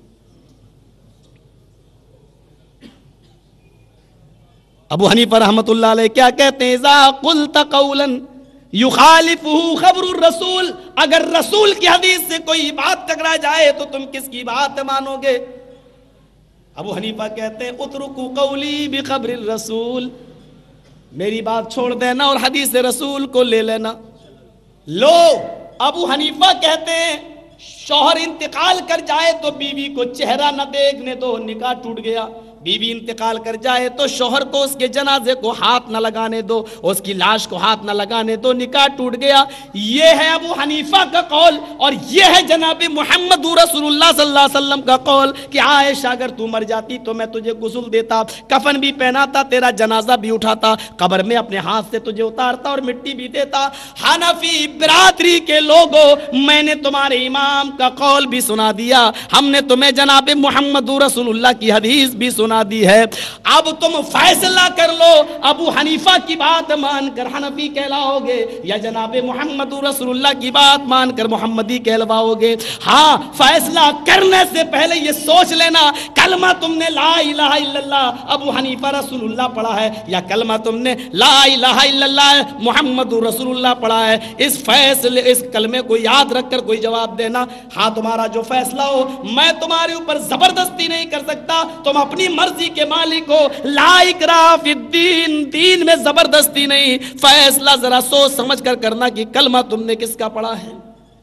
ابو حنیفہ رحمۃ اللہ علیہ کیا کہتے ہیں؟ اذا قلت قولا یخالفہ خبر الرسول، اگر رسول کی حدیث سے کوئی بات ٹکرا جائے تو تم کس کی بات مانو گے؟ ابو حنیفہ کہتے ہیں اترکوا قولی بخبر الرسول، میری بات چھوڑ دینا اور حدیث رسول کو لے لینا۔ لو، ابو حنیفہ کہتے ہیں شوہر انتقال کر جائے تو بیوی کو چہرہ نہ دیکھنے دو، نکاح ٹوٹ گیا۔ بیوی انتقال کر جائے تو شوہر کو اس کے جنازے کو ہاتھ نہ لگانے دو، اس کی لاش کو ہاتھ نہ لگانے دو، نکاح ٹوٹ گیا۔ یہ ہے ابو حنیفہ کا قول، اور یہ ہے جناب محمد رسول اللہ صلی اللہ علیہ وسلم کا قول کہ عائشہ اگر تو مر جاتی تو میں تجھے غسل دیتا، کفن بھی پہناتا، تیرا جنازہ بھی اٹھاتا، قبر میں اپنے ہاتھ سے تجھے اتارتا اور مٹی بھی دیتا۔ حنفی برادری کے لوگوں، میں نے تمہارے امام کا قول بھی سنا دیا، ہم نے تمہیں جناب محمد رسول اللہ کی حدیث بھی سنا دی ہے، اب تم فیصلہ کر لو، ابو حنیفہ کی بات مان کر حنفی کہلاؤ گے یا جناب محمد رسول اللہ کی بات مان کر محمدی کہلواؤ گے؟ ہاں، فیصلہ کرنے سے پہلے یہ سوچ لینا کلمہ تم نے لا الہ الا اللہ ابو حنیفہ رسول اللہ پڑھا ہے یا کلمہ تم نے لا الہ الا اللہ محمد رسول اللہ پڑھا ہے۔ اس فیصلے اس کلمے کو یاد رکھ کر کوئی جواب دینا۔ ہاں، تمہارا جو فیصلہ ہو، میں تمہارے اوپر زبردستی نہیں کر سکتا، تم اپنی مرضی کے مالک ہو، لا اکراہ فی الدین، دین میں زبردستی نہیں، فیصلہ ذرا سوچ سمجھ کر کرنا کہ کلمہ تم نے کس کا پڑھا ہے۔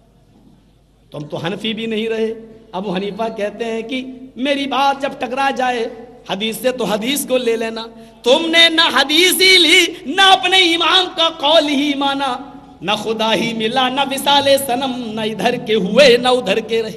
تم تو حنفی بھی نہیں رہے۔ ابو حنیفہ کہتے ہیں کہ میری بات جب ٹکرا جائے حدیث سے تو حدیث کو لے لینا۔ تم نے نہ حدیث ہی لی، نہ اپنے امام کا قول ہی مانا، نہ خدا ہی ملا، نہ وصال صنم، نہ ادھر کے ہوئے نہ ادھر کے رہے۔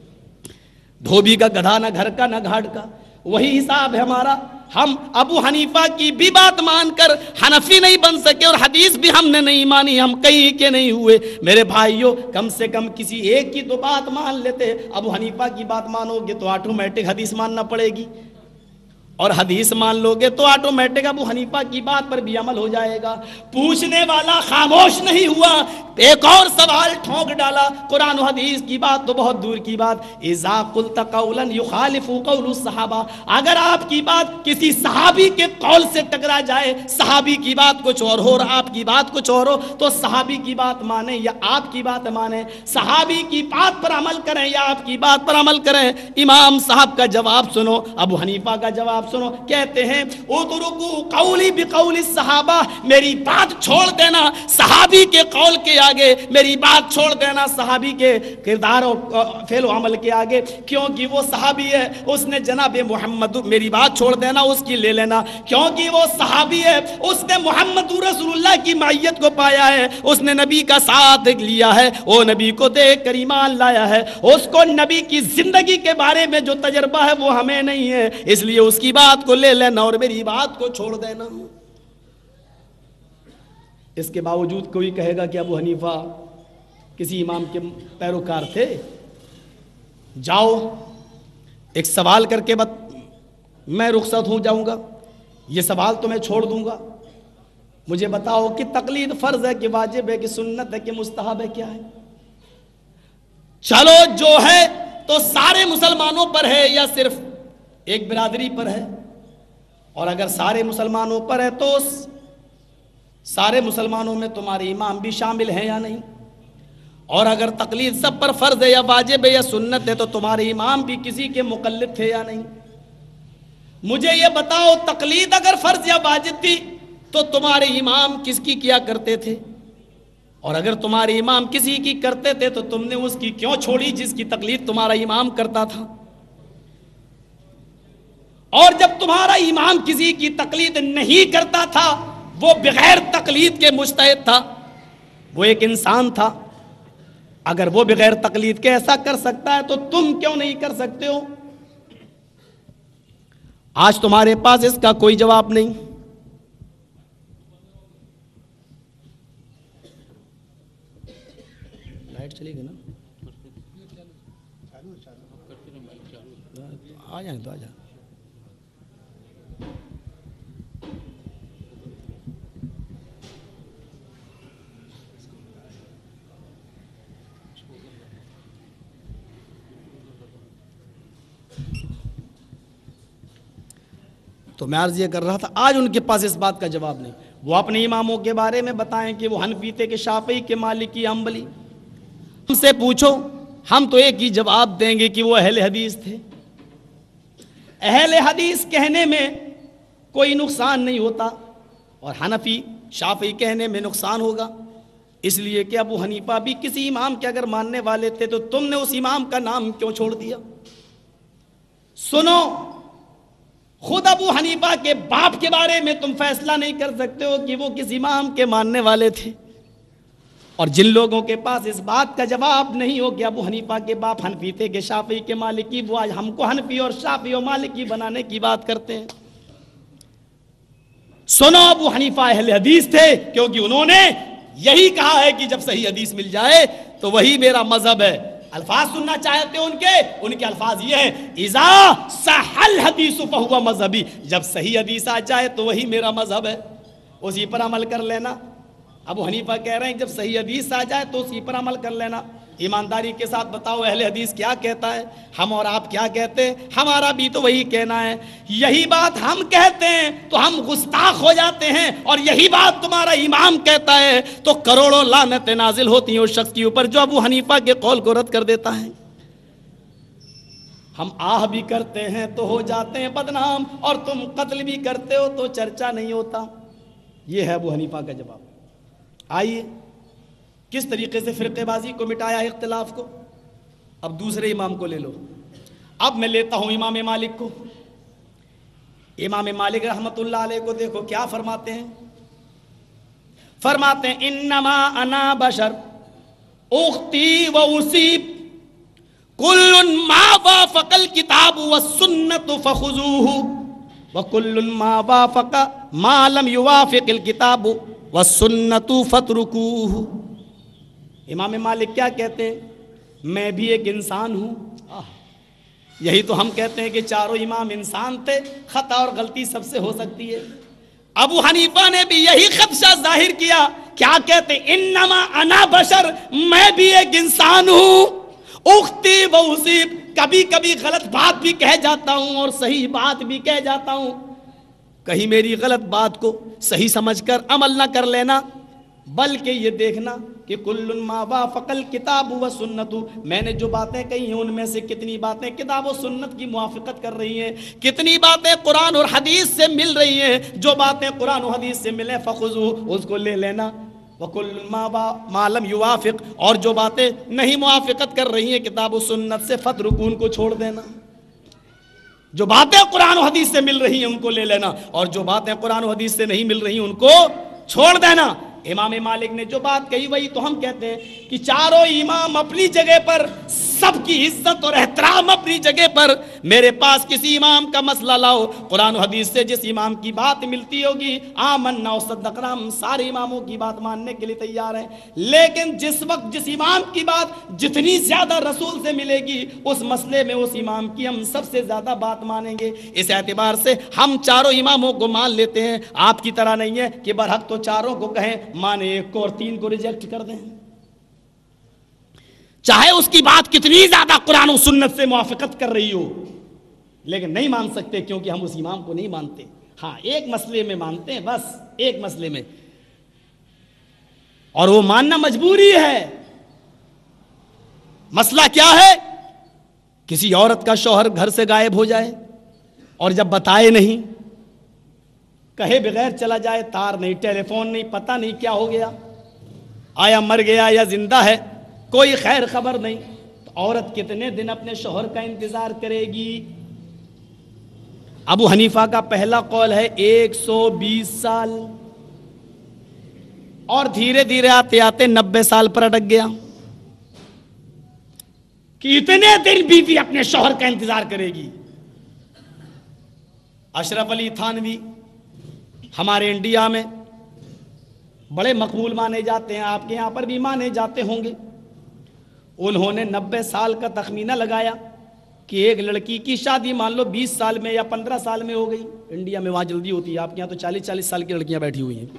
دھوبی کا گدھا نہ گھر کا نہ گھاٹ کا، وہی حساب ہے ہمارا۔ ہم ابو حنیفہ کی بھی بات مان کر حنفی نہیں بن سکے اور حدیث بھی ہم نے نہیں مانی، ہم کہیں کے نہیں ہوئے۔ میرے بھائیوں، کم سے کم کسی ایک کی تو بات مان لیتے۔ ابو حنیفہ کی بات مانو گے تو آٹومیٹک حدیث ماننا پڑے گی، اور حدیث مان لو گے تو آٹومیٹک ابو حنیفہ کی بات پر بھی عمل ہو جائے گا۔ پوچھنے والا خاموش نہیں ہوا، ایک اور سوال ٹھونک ڈالا۔ قرآن و حدیث کی بات تو بہت دور کی بات، اذا قلت قولا یخالف قول الصحابہ، اگر آپ کی بات کسی صحابی کے قول سے ٹکرا جائے، صحابی کی بات کچھ اور ہو اور آپ کی بات کچھ اور ہو، تو صحابی کی بات مانیں یا آپ کی بات مانیں، صحابی کی بات پر عمل کریں یا آپ کی بات پر عمل کریں۔ امام صاحب کا جواب سنو، ابو حنیفہ کا جواب سنو، کہتے ہیں اترکوا قولی بقول الصحابہ، میری بات چھوڑ دینا صحابی کے قول کے آگے، میری بات چھوڑ دینا صحابی کے کردار و فعل و عمل کے آگے، کیونکہ وہ صحابی ہے، اس نے جناب محمد، میری بات چھوڑ دینا اس کی لے لینا، کیونکہ وہ صحابی ہے، اس نے محمد رسول اللہ کی معیت کو پایا ہے، اس نے نبی کا ساتھ لیا ہے، وہ نبی کو دیکھ کر ایمان لایا ہے، اس کو نبی کی زندگی کے بارے میں جو تجربہ ہے وہ ہمیں نہیں ہے، اس لیے اس کی بات کو لے لینا اور میری بات کو چھوڑ دینا۔ اس کے باوجود کوئی کہے گا کہ ابو حنیفہ کسی امام کے پیروکار تھے؟ جاؤ ایک سوال کر کے بت میں رخصت ہو جاؤں گا، یہ سوال تو میں چھوڑ دوں گا، مجھے بتاؤ کہ تقلید فرض ہے کہ واجب ہے کہ سنت ہے کہ مستحب ہے، کیا ہے؟ چلو جو ہے تو سارے مسلمانوں پر ہے یا صرف ایک برادری پر ہے؟ اور اگر سارے مسلمانوں پر ہے تو سارے مسلمانوں میں تمہارے امام بھی شامل ہیں یا نہیں؟ اور اگر تقلید سب پر فرض ہے یا واجب ہے یا سنت ہے تو تمہارے امام بھی کسی کے مقلد تھے یا نہیں؟ مجھے یہ بتاؤ، تقلید اگر فرض یا واجب تھی تو تمہارے امام کس کی کیا کرتے تھے؟ اور اگر تمہارے امام کسی کی کرتے تھے تو تم نے اس کی کیوں چھوڑی جس کی تقلید تمہارا امام کرتا تھا؟ اور جب تمہارا امام کسی کی تقلید نہیں کرتا تھا، وہ بغیر تقلید کے مجتہد تھا، وہ ایک انسان تھا، اگر وہ بغیر تقلید کے ایسا کر سکتا ہے تو تم کیوں نہیں کر سکتے ہو؟ آج تمہارے پاس اس کا کوئی جواب نہیں۔ لائٹ چلی گئی نا؟ آ جائیں تو آ جائیں۔ تو میں عرض یہ کر رہا تھا، آج ان کے پاس اس بات کا جواب نہیں۔ وہ اپنے اماموں کے بارے میں بتائیں کہ وہ حنفی تھے کہ شافعی کے مالکی حنبلی، ہم سے پوچھو ہم تو ایک ہی جواب دیں گے کہ وہ اہل حدیث تھے۔ اہل حدیث کہنے میں کوئی نقصان نہیں ہوتا، اور حنفی شافعی کہنے میں نقصان ہوگا، اس لیے کہ ابو حنیفہ بھی کسی امام کے اگر ماننے والے تھے تو تم نے اس امام کا نام کیوں چھوڑ دیا؟ سنو، خود ابو حنیفہ کے باپ کے بارے میں تم فیصلہ نہیں کر سکتے ہو کہ وہ کس امام کے ماننے والے تھے، اور جن لوگوں کے پاس اس بات کا جواب نہیں ہو کہ ابو حنیفہ کے باپ حنفی تھے کہ شافعی کے مالکی، وہ آج ہم کو حنفی اور شافعی اور مالکی بنانے کی بات کرتے ہیں۔ سنو، ابو حنیفہ اہل حدیث تھے کیونکہ انہوں نے یہی کہا ہے کہ جب صحیح حدیث مل جائے تو وہی میرا مذہب ہے۔ الفاظ سننا چاہتے ہیں ان کے ان کے الفاظ یہ ہیں، اذا صح الحدیث فہو مذہبی، جب صحیح حدیث آ جائے تو وہی میرا مذہب ہے، اسی پر عمل کر لینا۔ ابو حنیفہ کہہ رہے ہیں جب صحیح حدیث آ جائے تو اسی پر عمل کر لینا۔ ایمانداری کے ساتھ بتاؤ اہل حدیث کیا کہتا ہے، ہم اور آپ کیا کہتے ہیں؟ ہمارا بھی تو وہی کہنا ہے۔ یہی بات ہم کہتے ہیں تو ہم گستاخ ہو جاتے ہیں، اور یہی بات تمہارا امام کہتا ہے تو کروڑوں لعنتیں نازل ہوتی ہیں اس شخص کے اوپر جو ابو حنیفہ کے قول کو رد کر دیتا ہے۔ ہم آہ بھی کرتے ہیں تو ہو جاتے ہیں بدنام، اور تم قتل بھی کرتے ہو تو چرچا نہیں ہوتا۔ یہ ہے ابو حنیفہ کا جواب۔ آئیے کس طریقے سے فرقے بازی کو مٹایا، اختلاف کو۔ اب دوسرے امام کو لے لو۔ اب میں لیتا ہوں امام مالک کو۔ امام مالک رحمت اللہ علیہ کو دیکھو کیا فرماتے ہیں۔ فرماتے ہیں انما انا بشر اختی و اصیب کل ما وافق الکتاب والسنت فخذوه وکل ما وافق ما لم یوافق الکتاب والسنت فترکوه۔ امام مالک کیا کہتے ہیں؟ میں بھی ایک انسان ہوں۔ یہی تو ہم کہتے ہیں کہ چاروں امام انسان تھے، خطا اور غلطی سب سے ہو سکتی ہے۔ ابو حنیفہ نے بھی یہی خدشہ ظاہر کیا، کیا کہتے ہیں؟ انما انا بشر، میں بھی ایک انسان ہوں، اختی و اصیب، کبھی کبھی غلط بات بھی کہہ جاتا ہوں اور صحیح بات بھی کہہ جاتا ہوں، کہیں میری غلط بات کو صحیح سمجھ کر عمل نہ کر لینا، بلکہ یہ دیکھنا کہ کل ما وافق الکتاب و سنت، میں نے جو باتیں کہی ہیں ان میں سے کتنی باتیں کتاب و سنت کی موافقت کر رہی ہیں، کتنی باتیں قرآن اور حدیث سے مل رہی ہیں۔ جو باتیں قرآن و حدیث سے ملیں فخذو، اس کو لے لینا، وکل ما لم یوافق، اور جو باتیں نہیں موافقت کر رہی ہیں کتاب و سنت سے فترکون کو چھوڑ دینا۔ جو باتیں قرآن و حدیث سے مل رہی ہیں ان کو لے لینا، اور جو باتیں قرآن و حدیث سے نہیں مل رہی ہیں ان کو چھوڑ دینا۔ امام مالک نے جو بات کہی وہی تو ہم کہتے ہیں کہ چاروں امام اپنی جگہ پر، سب کی عزت اور احترام اپنی جگہ پر، میرے پاس کسی امام کا مسئلہ لاؤ، قرآن و حدیث سے جس امام کی بات ملتی ہوگی آمنا و صدقنا، ہم سارے اماموں کی بات ماننے کے لیے تیار ہیں، لیکن جس وقت جس امام کی بات جتنی زیادہ رسول سے ملے گی اس مسئلے میں اس امام کی ہم سب سے زیادہ بات مانیں گے۔ اس اعتبار سے ہم چاروں اماموں کو مان لیتے ہیں، آپ کی طرح نہیں ہے کہ برحق تو چاروں کو کہیں مانے ایک کو اور تین کو ریجیکٹ کر دیں، چاہے اس کی بات کتنی زیادہ قرآن و سنت سے موافقت کر رہی ہو، لیکن نہیں مان سکتے کیونکہ ہم اس امام کو نہیں مانتے۔ ہاں ایک مسئلے میں مانتے ہیں، بس ایک مسئلے میں، اور وہ ماننا مجبوری ہے، مسئلہ کیا ہے؟ کسی عورت کا شوہر گھر سے غائب ہو جائے اور جب بتائے نہیں، کہے بغیر چلا جائے، تار نہیں، ٹیلی فون نہیں، پتہ نہیں کیا ہو گیا، آیا مر گیا یا زندہ ہے، کوئی خیر خبر نہیں، تو عورت کتنے دن اپنے شوہر کا انتظار کرے گی؟ ابو حنیفہ کا پہلا قول ہے ایک سو بیس سال، اور دھیرے دھیرے آتے آتے نبے سال پر اٹک گیا کہ اتنے دن بیوی اپنے شوہر کا انتظار کرے گی۔ اشرف علی تھانوی ہمارے انڈیا میں بڑے مقبول مانے جاتے ہیں، آپ کے یہاں پر بھی مانے جاتے ہوں گے۔ انہوں نے نبے سال کا تخمینہ لگایا کہ ایک لڑکی کی شادی مان لو بیس سال میں یا پندرہ سال میں ہو گئی، انڈیا میں وہاں جلدی ہوتی ہے، آپ کے یہاں تو چالیس چالیس سال کی لڑکیاں بیٹھی ہوئی ہیں۔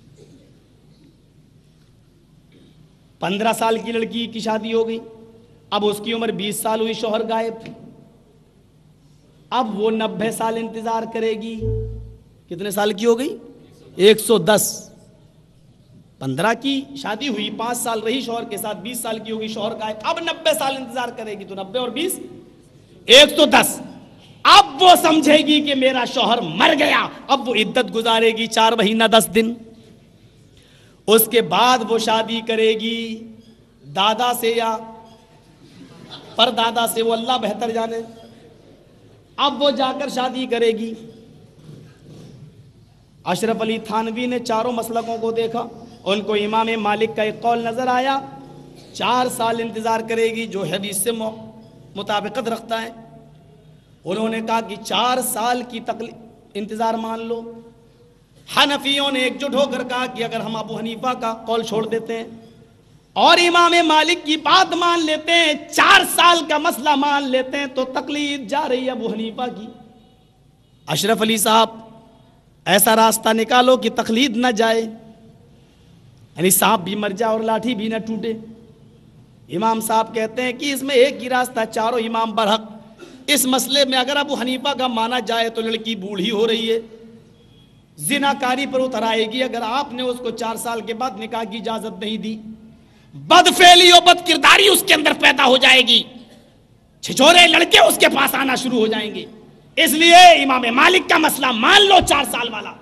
پندرہ سال کی لڑکی کی شادی ہو گئی، اب اس کی عمر بیس سال ہوئی، شوہر غائب، اب وہ نبے سال انتظار کرے گی۔ کتنے سال کی ہو گئی؟ ایک سو دس۔ پندرہ کی شادی ہوئی، پانچ سال رہی شوہر کے ساتھ، بیس سال کی ہوگی، شوہر غائب، اب نبے سال انتظار کرے گی، تو نبے اور بیس ایک سو دس۔ اب وہ سمجھے گی کہ میرا شوہر مر گیا، اب وہ عدت گزارے گی چار مہینہ دس دن، اس کے بعد وہ شادی کرے گی دادا سے یا پر دادا سے، وہ اللہ بہتر جانے۔ اب وہ جا کر شادی کرے گی۔ اشرف علی تھانوی نے چاروں مسلکوں کو دیکھا، ان کو امام مالک کا ایک قول نظر آیا، چار سال انتظار کرے گی، جو حدیث سے مطابقت رکھتا ہے۔ انہوں نے کہا کہ چار سال کی تکلیف انتظار مان لو۔ حنفیوں نے ایک جٹ ہو کر کہا کہ اگر ہم ابو حنیفہ کا قول چھوڑ دیتے ہیں اور امام مالک کی بات مان لیتے ہیں، چار سال کا مسئلہ مان لیتے ہیں، تو تکلیف جا رہی ہے ابو حنیفہ کی۔ اشرف علی صاحب ایسا راستہ نکالو کہ تقلید نہ جائے، یعنی سانپ بھی مر جائے اور لاٹھی بھی نہ ٹوٹے۔ امام صاحب کہتے ہیں کہ اس میں ایک ہی راستہ، چاروں امام برحق۔ اس مسئلے میں اگر ابو حنیفہ کا مانا جائے تو لڑکی بوڑھی ہو رہی ہے، زناکاری پر اتر آئے گی، اگر آپ نے اس کو چار سال کے بعد نکاح کی اجازت نہیں دی، بدفعلی اور بد کرداری اس کے اندر پیدا ہو جائے گی، چھچورے لڑکے اس کے پاس آنا شروع ہو جائیں گے۔ اس لیے امام مالک کا مسئلہ مان لو چار سال والا۔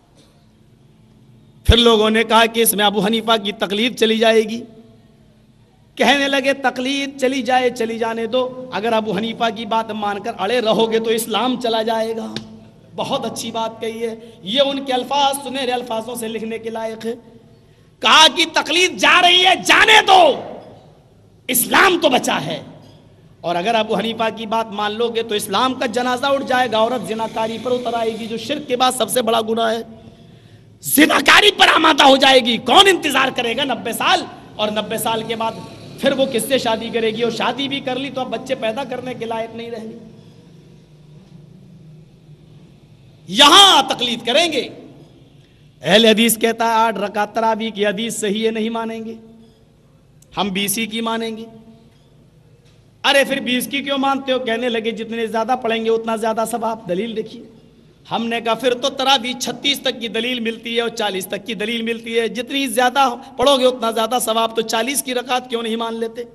پھر لوگوں نے کہا کہ اس میں ابو حنیفہ کی تقلید چلی جائے گی۔ کہنے لگے تقلید چلی جائے، چلی جانے دو، اگر ابو حنیفہ کی بات مان کر اڑے رہو گے تو اسلام چلا جائے گا۔ بہت اچھی بات کہی ہے، یہ ان کے الفاظ سنہرے الفاظوں سے لکھنے کے لائق ہے۔ کہا کہ تقلید جا رہی ہے، جانے دو، اسلام تو بچا ہے، اور اگر ابو حنیفہ کی بات مان لو گے تو اسلام کا جنازہ اٹھ جائے گا، عورت زناکاری پر اتر آئے گی، جو شرک کے بعد سب سے بڑا گناہ ہے، زناکاری پر آمادہ ہو جائے گی۔ کون انتظار کرے گا نبے سال؟ اور نبے سال کے بعد پھر وہ کس سے شادی کرے گی؟ اور شادی بھی کر لی تو اب بچے پیدا کرنے کے لائق نہیں رہیں گے۔ یہاں تقلید کریں گے۔ اہل حدیث کہتا ہے آٹھ رکعت تراویح کی حدیث صحیح ہے، نہیں مانیں گے، ہم بیسی کی مانیں گے۔ ارے پھر بیس کی کیوں مانتے ہو؟ کہنے لگے جتنے زیادہ پڑھیں گے اتنا زیادہ ثواب۔ دلیل دیکھیے۔ ہم نے کہا پھر تو تراویح چھتیس تک کی دلیل ملتی ہے اور چالیس تک کی دلیل ملتی ہے، جتنی زیادہ پڑھو گے اتنا زیادہ ثواب، تو چالیس کی رکعت کیوں نہیں مان لیتے؟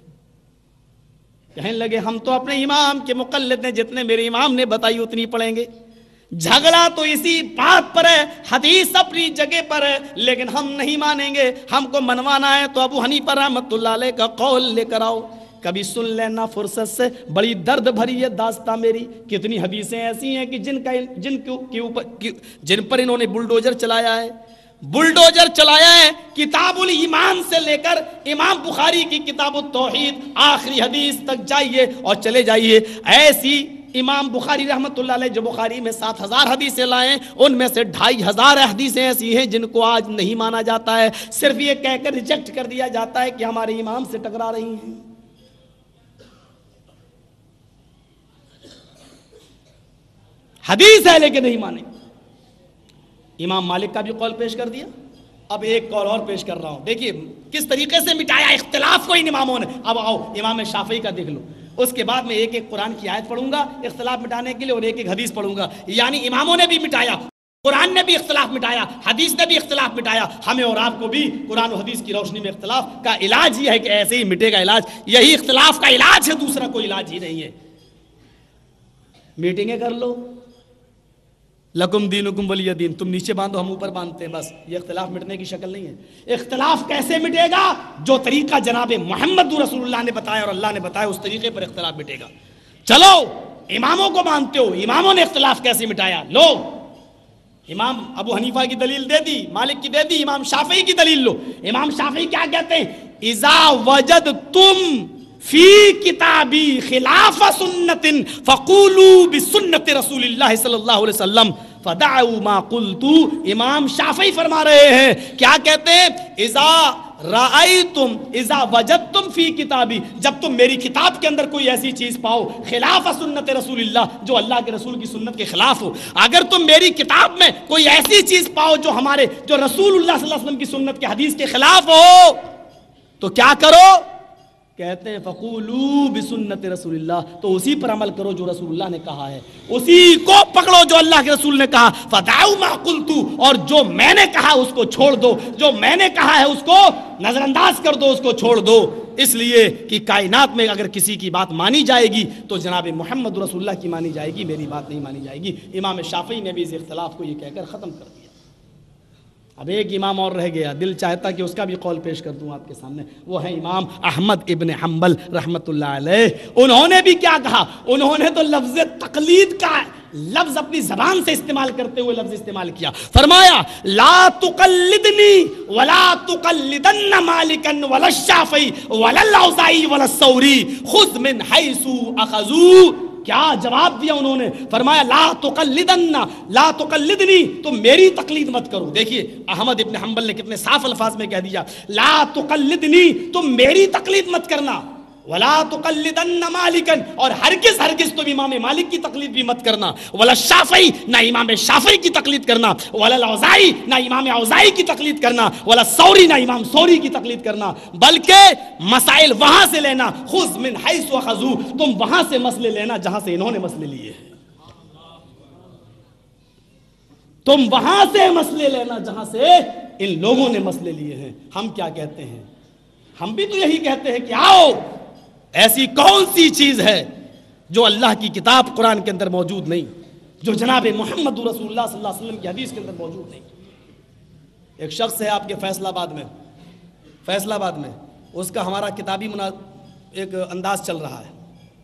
کہنے لگے ہم تو اپنے امام کے مقلد ہیں، جتنے میرے امام نے بتائی اتنی پڑھیں گے۔ جھگڑا تو اسی بات پر ہے، حدیث اپنی جگہ پر ہے، لیکن ہم نہیں مانیں گے۔ ہم کو منوانا ہے تو ابو حنیفہ رحمۃ اللہ علیہ کا قول لے کر آؤ۔ کبھی سن لینا فرصت سے، بڑی درد بھری ہے داستان میری۔ کتنی حدیثیں ایسی ہیں کہ جن کا جن کے اوپر جن پر انہوں نے بلڈوزر چلایا ہے، بلڈوزر چلایا ہے۔ کتاب الایمان سے لے کر امام بخاری کی کتاب التوحید آخری حدیث تک جائیے اور چلے جائیے۔ ایسی امام بخاری رحمۃ اللہ علیہ جو بخاری میں سات ہزار حدیثیں لائے ہیں، ان میں سے ڈھائی ہزار حدیثیں ایسی ہیں جن کو آج نہیں مانا جاتا ہے، صرف یہ کہہ کر ریجیکٹ کر دیا جاتا ہے کہ ہمارے امام سے ٹکرا رہی ہیں۔ حدیث ہے لیکن نہیں مانے۔ امام مالک کا بھی قول پیش کر دیا، اب ایک قول اور پیش کر رہا ہوں۔ دیکھیے کس طریقے سے مٹایا اختلاف کو ان اماموں نے۔ اب آؤ امام شافعی کا دیکھ لو، اس کے بعد میں ایک ایک قرآن کی آیت پڑھوں گا اختلاف مٹانے کے لیے، اور ایک ایک حدیث پڑھوں گا، یعنی اماموں نے بھی مٹایا۔ قرآن نے بھی اختلاف مٹایا، حدیث نے بھی اختلاف مٹایا، ہمیں اور آپ کو بھی قرآن و حدیث کی روشنی میں اختلاف کا علاج یہ ہے کہ ایسے ہی مٹے گا علاج، یہی اختلاف کا علاج ہے، دوسرا کوئی علاج ہی نہیں ہے۔ میٹنگیں کر لو، لکم دینکم ولی دین، تم نیچے باندھو ہم اوپر باندھتے ہیں، بس یہ اختلاف مٹنے کی شکل نہیں ہے۔ اختلاف کیسے مٹے گا؟ جو طریقہ جناب محمد رسول اللہ نے بتایا اور اللہ نے بتایا اس طریقے پر اختلاف مٹے گا۔ چلو اماموں کو مانتے ہو، اماموں نے اختلاف کیسے مٹایا؟ لو، امام ابو حنیفہ کی دلیل دے دی، مالک کی دے دی، امام شافعی کی دلیل لو۔ امام شافعی کیا کہتے ہیں؟ اذا وجدتم فی کتابی خلاف سنت فقولوا بسنت رسول اللہ صلی اللہ علیہ وسلم فدعوا ما قلت۔ امام شافعی فرما رہے ہیں، کیا کہتے ہیں؟ اذا رأیتم اذا وجدتم فی کتابی، جب تم میری کتاب کے اندر کوئی ایسی چیز پاؤ خلاف سنت رسول اللہ، جو اللہ کے رسول کی سنت کے خلاف ہو، اگر تم میری کتاب میں کوئی ایسی چیز پاؤ جو ہمارے جو رسول اللہ صلی اللہ علیہ وسلم کی سنت کے حدیث کے خلاف ہو، تو کیا کرو؟ کہتے ہیں فقولوا بسنت رسول اللہ، تو اسی پر عمل کرو جو رسول اللہ نے کہا ہے، اسی کو پکڑو جو اللہ کے رسول نے کہا۔ فدعوا ما قلت، اور جو میں نے کہا اس کو چھوڑ دو، جو میں نے کہا ہے اس کو نظر انداز کر دو، اس کو چھوڑ دو، اس لیے کہ کائنات میں اگر کسی کی بات مانی جائے گی تو جناب محمد رسول اللہ کی مانی جائے گی، میری بات نہیں مانی جائے گی۔ امام شافعی نے بھی اس اختلاف کو یہ کہہ کر ختم کر دیا۔ اب ایک امام اور رہ گیا، دل چاہتا کہ اس کا بھی قول پیش کر دوں آپ کے سامنے، وہ ہے امام احمد ابن حنبل رحمۃ اللہ علیہ۔ انہوں نے بھی کیا کہا؟ انہوں نے تو لفظ تقلید کا لفظ اپنی زبان سے استعمال کرتے ہوئے لفظ استعمال کیا، فرمایا لا تقلدنی ولا تقلدن مالکا ولا الشافعی ولا الاوزاعی ولا الثوری خذ من حیث اخذوا۔ کیا جواب دیا انہوں نے؟ فرمایا لا تقلدن لا تقلدنی، تم میری تقلید مت کرو۔ دیکھیے احمد ابن حنبل نے کتنے صاف الفاظ میں کہہ دیا، لا تقلدنی، تم میری تقلید مت کرنا، ولا تقلدن مالکا، اور ہرگز ہرگز تم امام مالک کی تقلید بھی مت کرنا، ولا شافعی، نہ امام شافعی کی تقلید کرنا، ولا الاوزاعی، نہ امام اوزاعی کی تقلید کرنا، ولا ثوری، نہ امام ثوری کی تقلید کرنا، بلکہ مسائل وہاں سے لینا، خذ من حیث اخذوا، تم وہاں سے مسئلے لینا جہاں سے انہوں نے مسئلے لیے ہیں، تم وہاں سے مسئلے لینا جہاں سے ان لوگوں نے مسئلے لیے ہیں۔ ہم کیا کہتے ہیں؟ ہم بھی تو یہی کہتے ہیں کہ آؤ، ایسی کون سی چیز ہے جو اللہ کی کتاب قرآن کے اندر موجود نہیں، جو جناب محمد رسول اللہ صلی اللہ علیہ وسلم کی حدیث کے اندر موجود نہیں؟ ایک شخص ہے آپ کے فیصل آباد میں، فیصل آباد میں اس کا ہمارا کتابی منا ایک انداز چل رہا ہے،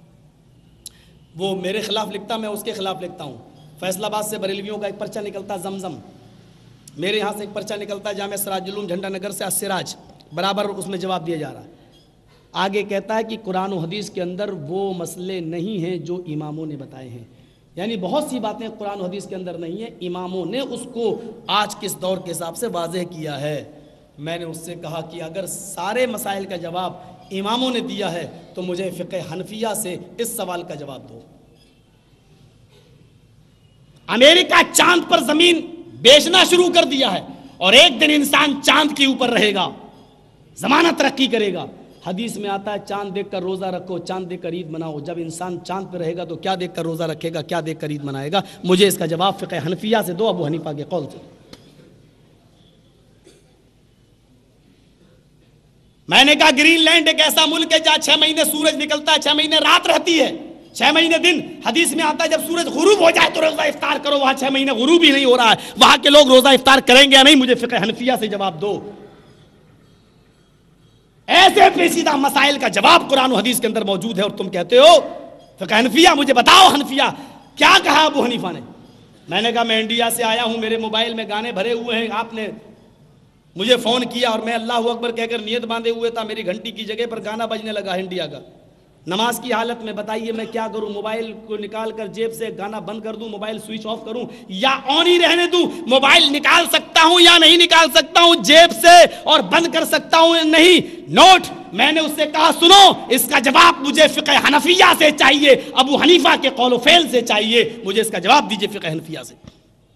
وہ میرے خلاف لکھتا، میں اس کے خلاف لکھتا ہوں۔ فیصل آباد سے بریلویوں کا ایک پرچہ نکلتا زمزم، میرے یہاں سے ایک پرچہ نکلتا ہے جامعہ سراج العلوم جھنڈا نگر سے السراج، برابر اس میں جواب دیا جا رہا ہے۔ آگے کہتا ہے کہ قرآن و حدیث کے اندر وہ مسئلے نہیں ہیں جو اماموں نے بتائے ہیں، یعنی بہت سی باتیں قرآن و حدیث کے اندر نہیں ہیں، اماموں نے اس کو آج کس دور کے حساب سے واضح کیا ہے۔ میں نے اس سے کہا کہ اگر سارے مسائل کا جواب اماموں نے دیا ہے تو مجھے فقہ حنفیہ سے اس سوال کا جواب دو۔ امریکہ چاند پر زمین بیچنا شروع کر دیا ہے، اور ایک دن انسان چاند کے اوپر رہے گا، زمانہ ترقی کرے گا۔ حدیث میں آتا ہے چاند دیکھ کر روزہ رکھو، چاند دیکھ کر عید مناؤ۔ جب انسان چاند پہ رہے گا تو کیا دیکھ کر روزہ رکھے گا، کیا دیکھ کر عید منائے گا؟ مجھے اس کا جواب فقہ حنفیہ سے دو، ابو حنیفہ کے قول سے۔ میں نے کہا گرین لینڈ ایک ایسا ملک ہے جہاں چھ مہینے سورج نکلتا ہے، چھ مہینے رات رہتی ہے، چھ مہینے دن۔ حدیث میں آتا ہے جب سورج غروب ہو جائے تو روزہ افطار کرو، وہاں چھ مہینے غروب ہی نہیں ہو رہا ہے، وہاں کے لوگ روزہ افطار کریں گے یا نہیں؟ مجھے فقہ حنفیہ سے جواب دو۔ ایسے پیچیدہ مسائل کا جواب قرآن و حدیث کے اندر موجود ہے اور تم کہتے ہو فقہ حنفیہ۔ مجھے بتاؤ حنفیہ کیا کہا ابو حنیفہ نے؟ میں نے کہا میں انڈیا سے آیا ہوں، میرے موبائل میں گانے بھرے ہوئے ہیں، آپ نے مجھے فون کیا اور میں اللہ اکبر کہہ کر نیت باندھے ہوئے تھا، میری گھنٹی کی جگہ پر گانا بجنے لگا انڈیا کا۔ نماز کی حالت میں بتائیے میں کیا کروں؟ موبائل کو نکال کر جیب سے گانا بند کر دوں، موبائل سوئچ آف کروں یا آن ہی رہنے دوں؟ موبائل نکال سکتا ہوں یا نہیں نکال سکتا ہوں جیب سے، اور بند کر سکتا ہوں یا نہیں؟ نوٹ، میں نے اس سے کہا سنو، اس کا جواب مجھے فقہ حنفیہ سے چاہیے، ابو حنیفہ کے قول و فعل سے چاہیے، مجھے اس کا جواب دیجئے فقہ حنفیہ سے۔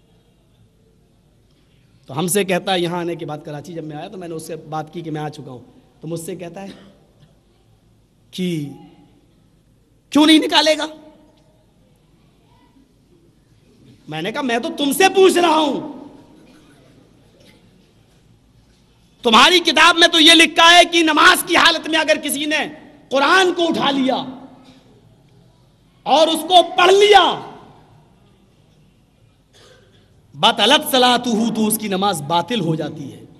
تو ہم سے کہتا ہے، یہاں آنے کے بعد کراچی جب میں آیا تو میں نے اس سے بات کی کہ میں آ چکا ہوں، تو مجھ سے کہتا ہے کہ کیوں نہیں نکالے گا؟ میں نے کہا میں تو تم سے پوچھ رہا ہوں, تمہاری کتاب میں تو یہ لکھا ہے کہ نماز کی حالت میں اگر کسی نے قرآن کو اٹھا لیا اور اس کو پڑھ لیا بطلت صلاتہ, تو اس کی نماز باطل ہو جاتی ہے.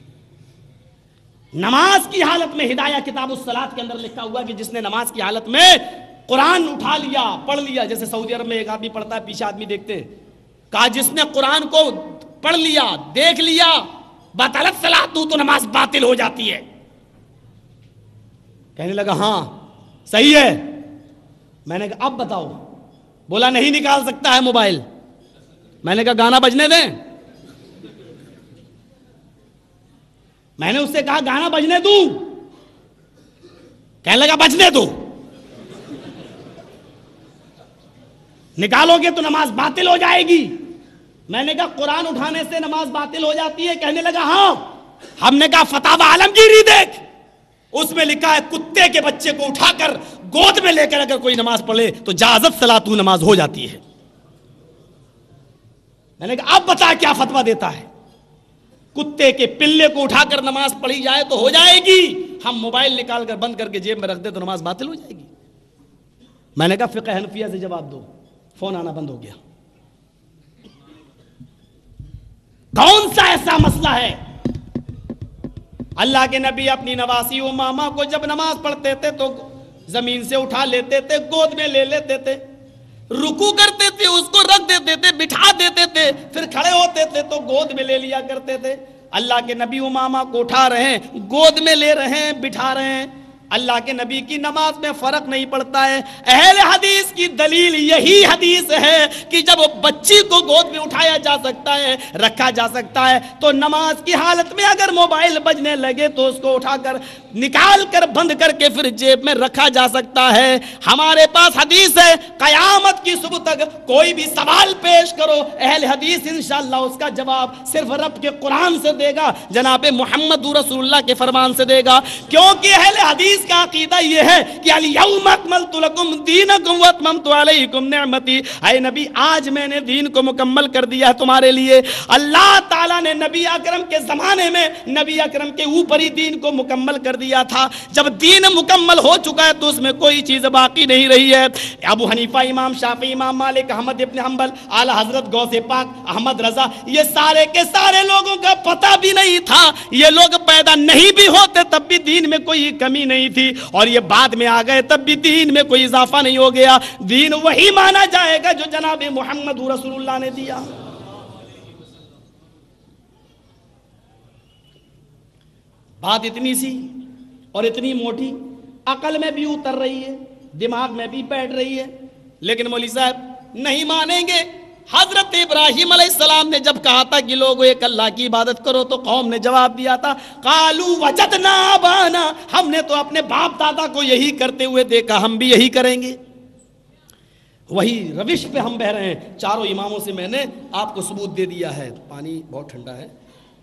نماز کی حالت میں ہدایہ کتاب الصلاۃ کے اندر لکھا ہوا کہ جس نے نماز کی حالت میں قرآن اٹھا لیا, پڑھ لیا, جیسے سعودی عرب میں ایک آدمی پڑھتا ہے, پیچھے آدمی دیکھتے ہیں, کہا جس نے قرآن کو پڑھ لیا, دیکھ لیا, بطلت صلاتہ, تو نماز باطل ہو جاتی ہے. کہنے لگا ہاں صحیح ہے. میں نے کہا اب بتاؤ. بولا نہیں نکال سکتا ہے موبائل. میں نے کہا گانا بجنے دیں. میں نے اس سے کہا گانا بجنے دوں. کہنے لگا بجنے دو. نکالو گے تو نماز باطل ہو جائے گی. میں نے کہا قرآن اٹھانے سے نماز باطل ہو جاتی ہے. کہنے لگا ہاں. ہم نے کہا فتاوی عالمگیری دیکھ, اس میں لکھا ہے کتے کے بچے کو اٹھا کر گود میں لے کر اگر کوئی نماز پڑھے تو جازت صلاتہ, نماز ہو جاتی ہے. میں نے کہا اب بتا کیا فتویٰ دیتا ہے. کتے کے پلے کو اٹھا کر نماز پڑھی جائے تو ہو جائے گی, ہم موبائل نکال کر بند کر کے جیب میں رکھ دے تو نماز باطل ہو جائے گی. میں نے کہا فقہ حنفیہ سے جواب دو. فون آنا بند ہو گیا. کون سا ایسا مسئلہ ہے؟ اللہ کے نبی اپنی نواسی و ماما کو جب نماز پڑھتے تھے تو زمین سے اٹھا لیتے تھے, گود میں لے لیتے تھے, رکوع کرتے تھے اس کو رکھ دیتے تھے, بٹھا دیتے تھے, پھر کھڑے ہوتے تھے تو گود میں لے لیا کرتے تھے. اللہ کے نبی امامہ کو اٹھا رہے ہیں, گود میں لے رہے ہیں, بٹھا رہے ہیں. اللہ کے نبی کی نماز میں فرق نہیں پڑتا ہے. اہل حدیث کی دلیل یہی حدیث ہے کہ جب بچی کو گود میں اٹھایا جا سکتا ہے, رکھا جا سکتا ہے, تو نماز کی حالت میں اگر موبائل بجنے لگے تو اس کو اٹھا کر نکال کر بند کر کے پھر جیب میں رکھا جا سکتا ہے. ہمارے پاس حدیث ہے, قیامت کی صبح تک کوئی بھی سوال پیش کرو, اہل حدیث انشاءاللہ اس کا جواب صرف رب کے قرآن سے دے گا, جناب محمد رسول اللہ کے فرمان سے دے گا. کیونکہ اہل حدیث کا عقیدہ یہ ہے کہ الیوم اکملت لکم دینکم واتممت علیکم نعمتی, اے نبی آج میں نے دین کو مکمل کر دیا ہے تمہارے لیے. اللہ تعالیٰ نے نبی اکرم کے زمانے میں نبی اکرم کے اوپر ہی دین کو مکمل کر دیا تھا. جب دین مکمل ہو چکا ہے تو اس میں کوئی چیز باقی نہیں رہی ہے. ابو حنیفہ, امام شافعی, امام مالک, احمد ابن حنبل, اعلی حضرت غوث پاک احمد رضا, یہ سارے کے سارے لوگوں کا پتہ بھی نہیں تھا. یہ لوگ پیدا نہیں بھی ہوتے تب بھی دین میں کوئی کمی نہیں تھی, اور یہ بعد میں آ گئے تب بھی دین میں کوئی اضافہ نہیں ہو گیا. دین وہی مانا جائے گا جو جناب محمد رسول اللہ نے دیا. بات اتنی سی اور اتنی موٹی, عقل میں بھی اتر رہی ہے, دماغ میں بھی بیٹھ رہی ہے, لیکن مولوی صاحب نہیں مانیں گے. حضرت ابراہیم علیہ السلام نے جب کہا تھا کہ لوگوں ایک اللہ کی عبادت کرو تو قوم نے جواب دیا تھا قالوا وجدنا آبانا, ہم نے تو اپنے باپ دادا کو یہی کرتے ہوئے دیکھا, ہم بھی یہی کریں گے. وہی روش پہ ہم بہ رہے ہیں. چاروں اماموں سے میں نے آپ کو ثبوت دے دیا ہے. پانی بہت ٹھنڈا ہے,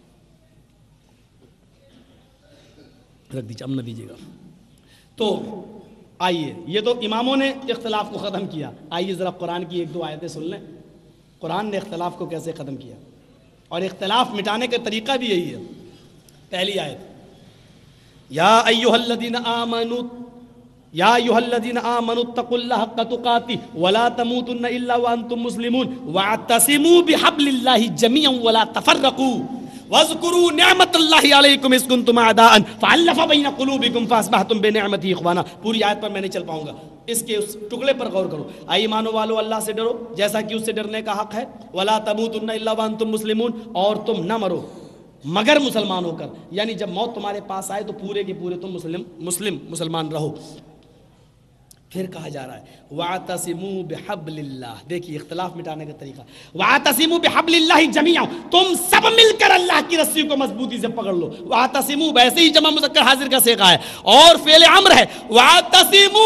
رکھ دیجیے, اب نہ دیجیے گا. تو آئیے, یہ تو اماموں نے اختلاف کو ختم کیا. آئیے ذرا قرآن کی ایک دو آیتیں سن لیں. قرآن نے اختلاف کو کیسے ختم کیا, اور اختلاف مٹانے کا طریقہ بھی یہی ہے. پہلی آیت, یا ایھا الذین آمنوا یا ایھا الذین آمنوا اتقوا اللہ حق تقاتہ ولا تموتن الا وانتم مسلمون واعتصموا بحبل اللہ جميعا ولا تفرقوا واذکروا نعمت اللہ علیکم اذ کنتم اعداء فالف بین قلوبکم فاصبحتم بنعمتہ اخوانا. پوری آیت پر میں نہیں چل پاؤں گا, اس کے اس ٹکڑے پر غور کرو. اے ایمانو والو اللہ سے ڈرو جیسا کہ اس سے ڈرنے کا حق ہے. ولا تموتن الا وانتم مسلمون, اور تم نہ مرو مگر مسلمان ہو کر, یعنی جب موت تمہارے پاس آئے تو پورے کے پورے تم مسلم مسلم مسلمان رہو. پھر کہا جا رہا ہے وَاعْتَصِمُوا بِحَبْلِ اللَّهِ, دیکھیے اختلاف مٹانے کا طریقہ. وَاعْتَصِمُوا بِحَبْلِ اللَّهِ جَمِيعًا, تم سب مل کر اللہ کی رسی کو مضبوطی سے پکڑ لو. وَاعْتَصِمُوا ویسے ہی جمع مذکر حاضر کا صیغہ ہے اور فعل امر ہے. وَاعْتَصِمُوا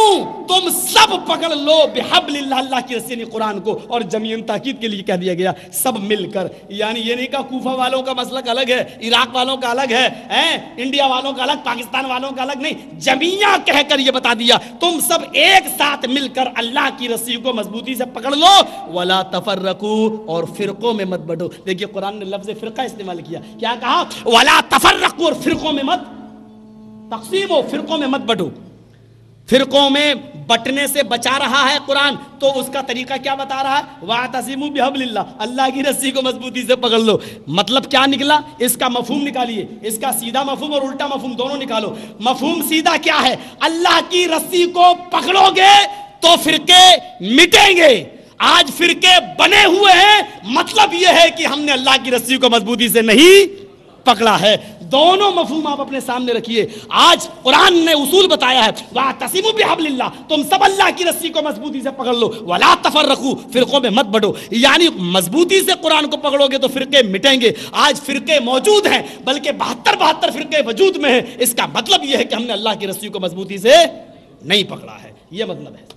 तुम सब पकड़ लो बिहब्लिल्लाह, अल्लाह की रस्सी यानी कुरान को। और जमीन ताकीद के लिए कह दिया गया सब मिलकर, यानी ये नहीं कहा कूफा वालों का मसलक अलग है, इराक वालों का अलग है, हैं इंडिया वालों का अलग, पाकिस्तान वालों का अलग, नहीं, जमीया कहकर ये बता दिया तुम सब एक साथ मिलकर अल्लाह की रस्सी को मजबूती से पकड़ लो। वला तफर्रकू, और फिरकों में मत बंटो। देखिए कुरान ने लफ्ज फिरका इस्तेमाल किया, क्या कहा? वला तफर्रकू, और फिरकों में मत तकसीम हो, फिरकों में मत बंटो। फिरकों में बटने से बचा रहा है कुरान, तो उसका तरीका क्या बता रहा है? वातसिमू बिहब्लिल्लाह, अल्लाह की रस्सी को मजबूती से पकड़ लो। मतलब क्या निकला? इसका मफहूम निकालिए, इसका सीधा मफहूम और उल्टा मफहूम दोनों निकालो। मफहूम सीधा क्या है? अल्लाह की रस्सी को पकड़ोगे तो फिरके मिटेंगे। आज फिरके बने हुए हैं, मतलब यह है कि हमने अल्लाह की रस्सी को मजबूती से नहीं पकड़ा है। दोनों मफहूम आप अपने सामने रखिए। आज कुरान ने उसूल बताया है, वातसिमू बिहब्लिल्लाह, तुम सब अल्लाह की रस्सी को मजबूती से पकड़ लो, वला तफर्रकू, फिरकों में मत बंटो। यानी मजबूती से कुरान को पकड़ोगे तो फिरके मिटेंगे। आज फिरके मौजूद हैं, बल्कि बहत्तर बहत्तर फिरके वजूद में है। इसका मतलब यह है कि हमने अल्लाह की रस्सी को मजबूती से नहीं पकड़ा है, यह मतलब है।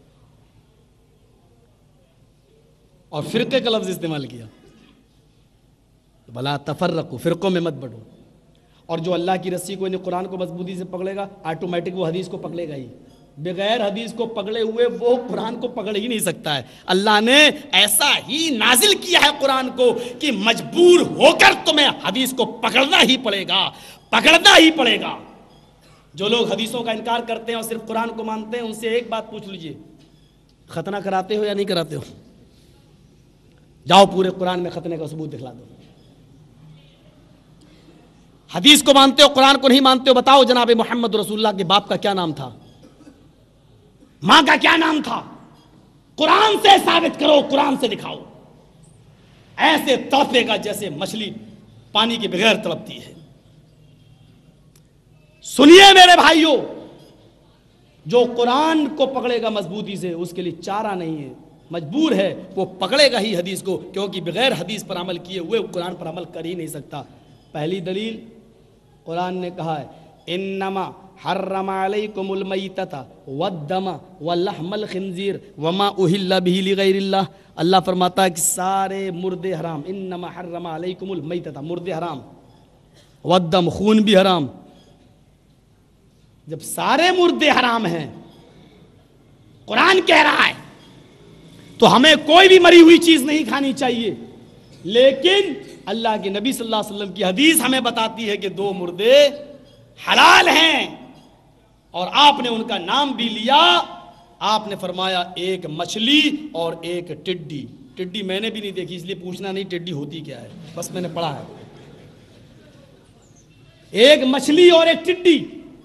और फिरके का लफ्ज इस्तेमाल किया, भला तफर्रकू, फिरकों में मत बढ़ो। और जो अल्लाह की रस्सी को, कुरान को मजबूती से पकड़ेगा, ऑटोमेटिक वो हदीस को पकड़ेगा ही। बगैर हदीस को पकड़े हुए वो कुरान को पकड़ ही नहीं सकता है। अल्लाह ने ऐसा ही नाजिल किया है कुरान को कि मजबूर होकर तुम्हें हदीस को पकड़ना ही पड़ेगा, पकड़ना ही पड़ेगा। जो लोग हदीसों का इनकार करते हैं और सिर्फ कुरान को मानते हैं, उनसे एक बात पूछ लीजिए, खतना कराते हो या नहीं कराते हो? जाओ पूरे कुरान में खतने का सबूत दिखला दो। हदीस को मानते हो, कुरान को नहीं मानते हो, बताओ जनाब मोहम्मद रसूलुल्लाह के बाप का क्या नाम था, मां का क्या नाम था? कुरान से साबित करो, कुरान से दिखाओ। ऐसे तड़पेगा जैसे मछली पानी के बगैर तड़पती है। सुनिए मेरे भाइयों, जो कुरान को पकड़ेगा मजबूती से, उसके लिए चारा नहीं है, मजबूर है, वो पकड़ेगा ही हदीस को, क्योंकि बगैर हदीस पर अमल किए हुए कुरान पर अमल कर ही नहीं सकता। पहली दलील कुरान ने कहा है, इन्नमा हर्रमा अलैकुमुल मैतता वद्दमा वलहमल खिंजीर वमा उहिल्ला बिही लिगैरिल्लाह। अल्लाह फरमाता है कि सारे मुर्दे हराम, इन्नमा हर्रमा अलैकुमुल मैतता, मुर्दे हराम, वद्दम, खून भी हराम। जब सारे मुर्दे हराम हैं, कुरान कह रहा है, तो हमें कोई भी मरी हुई चीज नहीं खानी चाहिए। लेकिन अल्लाह के नबी सल्लल्लाहु अलैहि वसल्लम की हदीस हमें बताती है कि दो मुर्दे हलाल हैं, और आपने उनका नाम भी लिया। आपने फरमाया एक मछली और एक टिड्डी। टिड्डी मैंने भी नहीं देखी, इसलिए पूछना नहीं टिड्डी होती क्या है, बस मैंने पढ़ा है। एक मछली और एक टिड्डी,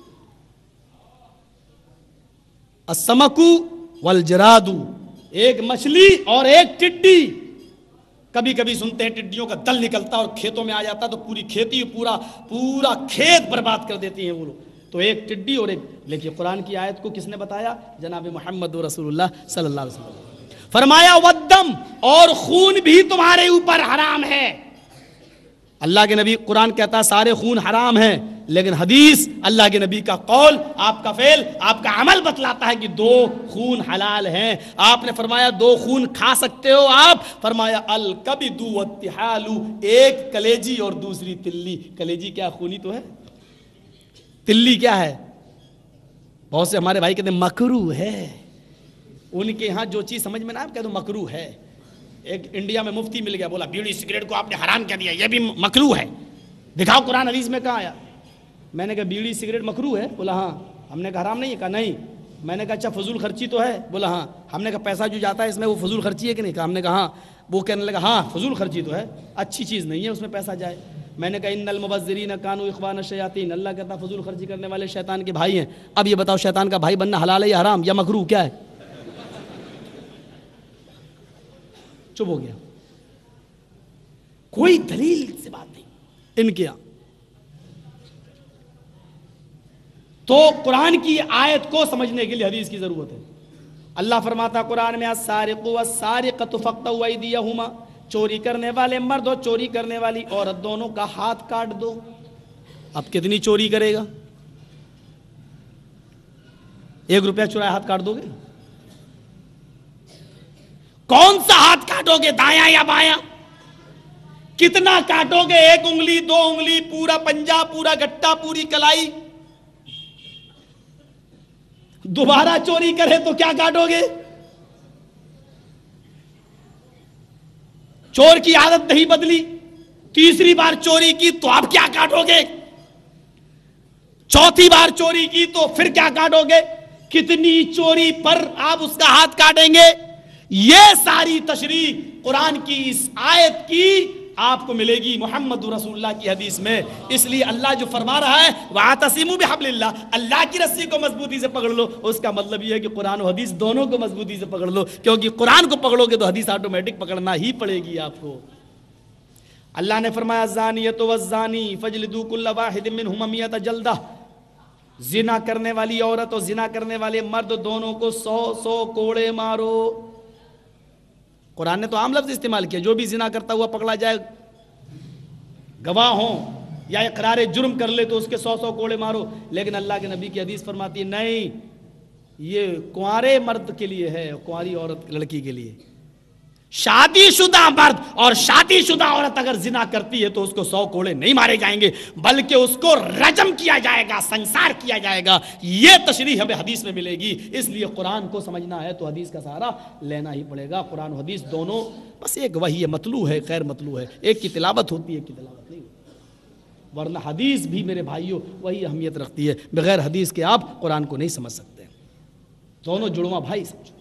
अस्समकु वल जरादू, एक मछली और एक टिड्डी। कभी कभी सुनते हैं टिड्डियों का दल निकलता और खेतों में आ जाता, तो पूरी खेती, पूरा पूरा खेत बर्बाद कर देती हैं वो लोग। तो एक टिड्डी और एक, लेकिन कुरान की आयत को किसने बताया? जनाब मोहम्मद रसूलुल्लाह सल्लल्लाहु अलैहि वसल्लम। फरमाया वद्दम, और खून भी तुम्हारे ऊपर हराम है। अल्लाह के नबी, कुरान कहता है सारे खून हराम है, लेकिन हदीस, अल्लाह के नबी का कौल, आपका फेल, आपका अमल बतलाता है कि दो खून हलाल हैं। आपने फरमाया दो खून खा सकते हो आप? फरमाया अल कबिदु वत्तिहालु, एक कलेजी और दूसरी तिल्ली। कलेजी क्या खूनी तो है, तिल्ली क्या है? बहुत से हमारे भाई कहते हैं मकरू है, उनके यहाँ जो चीज समझ में ना आप कह दो मकरू है। एक इंडिया में मुफ्ती मिल गया, बोला बीड़ी सिगरेट को आपने हराम कह दिया, यह भी मकरू है, दिखाओ कुरान हदीस में कहाँ आया। मैंने कहा बीड़ी सिगरेट मकरू है? बोला हाँ। हमने कहा हराम नहीं है? कहा नहीं। मैंने कहा अच्छा फजूल खर्ची तो है? बोला हाँ। हमने कहा पैसा जो जाता है इसमें वो फजूल खर्ची है कि नहीं? कहा हमने कहा हाँ। वो कहने लगा हाँ फजूल खर्ची तो है, अच्छी चीज़ नहीं है उसमें पैसा जाए। मैंने कहा इन्नल मुबज़्ज़िरीन कानू इख्वान शयातीन, अल्लाह कहता फजूल खर्ची करने वाले शैतान के भाई हैं। अब ये बताओ शैतान का भाई बनना हलाल है या हराम या मकरू, क्या है? चुप हो गया, कोई दलील से बात नहीं इनके यहां। तो कुरान की आयत को समझने के लिए हदीस की जरूरत है। अल्लाह फरमाता कुरान में अस्सारिकु वस्सारिकतु फक्तउ अयदियहुमा, चोरी करने वाले मर्द और चोरी करने वाली औरत दोनों का हाथ काट दो। अब कितनी चोरी करेगा? ایک روپیہ چرایا ہاتھ کاٹ دو گے؟ کون سا ہاتھ کاٹو گے، دایاں یا بایاں؟ کتنا کاٹو گے؟ ایک انگلی، دو انگلی، پورا پنجہ، پورا گٹا، پوری کلائی؟ دوبارہ چوری کرے تو کیا کاٹو گے؟ چور کی عادت نہیں بدلی، تیسری بار چوری کی تو آپ کیا کاٹو گے؟ چوتھی بار چوری کی تو پھر کیا کاٹو گے؟ کتنی چوری پر آپ اس کا ہاتھ کاٹیں گے؟ یہ ساری تشریح قرآن کی اس آیت کی آپ کو ملے گی محمد رسول اللہ کی حدیث میں۔ اس لیے اللہ جو فرما رہا ہے وَاعْتَصِمُوا بِحَبْلِ اللَّهِ، اللہ کی رسی کو مضبوطی سے پکڑ لو، اس کا مطلب یہ ہے کہ قرآن و حدیث دونوں کو مضبوطی سے پکڑ لو، کیونکہ قرآن کو پکڑو گے تو حدیث آٹومیٹک پکڑنا ہی پڑے گی آپ کو۔ اللہ نے فرمایا الزانیۃ والزانی فاجلدوا کل واحد منہما مئۃ جلدہ، زنا کرنے والی عورت اور زنا کرنے والے مرد دونوں کو سو سو کوڑے مارو۔ قرآن نے تو عام لفظ استعمال کیا، جو بھی زنا کرتا ہوا پکڑا جائے، گواہ ہوں یا اقرار جرم کر لے تو اس کے سو سو کوڑے مارو۔ لیکن اللہ کے نبی کی حدیث فرماتی ہے نہیں، یہ کنوارے مرد کے لیے ہے، کنواری عورت لڑکی کے لیے۔ شادی شدہ مرد اور شادی شدہ عورت اگر زنا کرتی ہے تو اس کو سو کوڑے نہیں مارے جائیں گے، بلکہ اس کو رجم کیا جائے گا، سنسار کیا جائے گا۔ یہ تشریح ہمیں حدیث میں ملے گی۔ اس لیے قرآن کو سمجھنا ہے تو حدیث کا سہارا لینا ہی پڑے گا۔ قرآن و حدیث دونوں بس ایک وہی ہے، مطلوع ہے، خیر مطلوع ہے، ایک کی تلاوت ہوتی ہے، ایک کی تلاوت نہیں ہوتی۔ ورنہ حدیث بھی میرے بھائیوں وہی اہمیت رکھتی ہے، بغیر حدیث کے آپ قرآن کو نہیں سمجھ سکتے۔ دونوں جڑواں بھائی سمجھو۔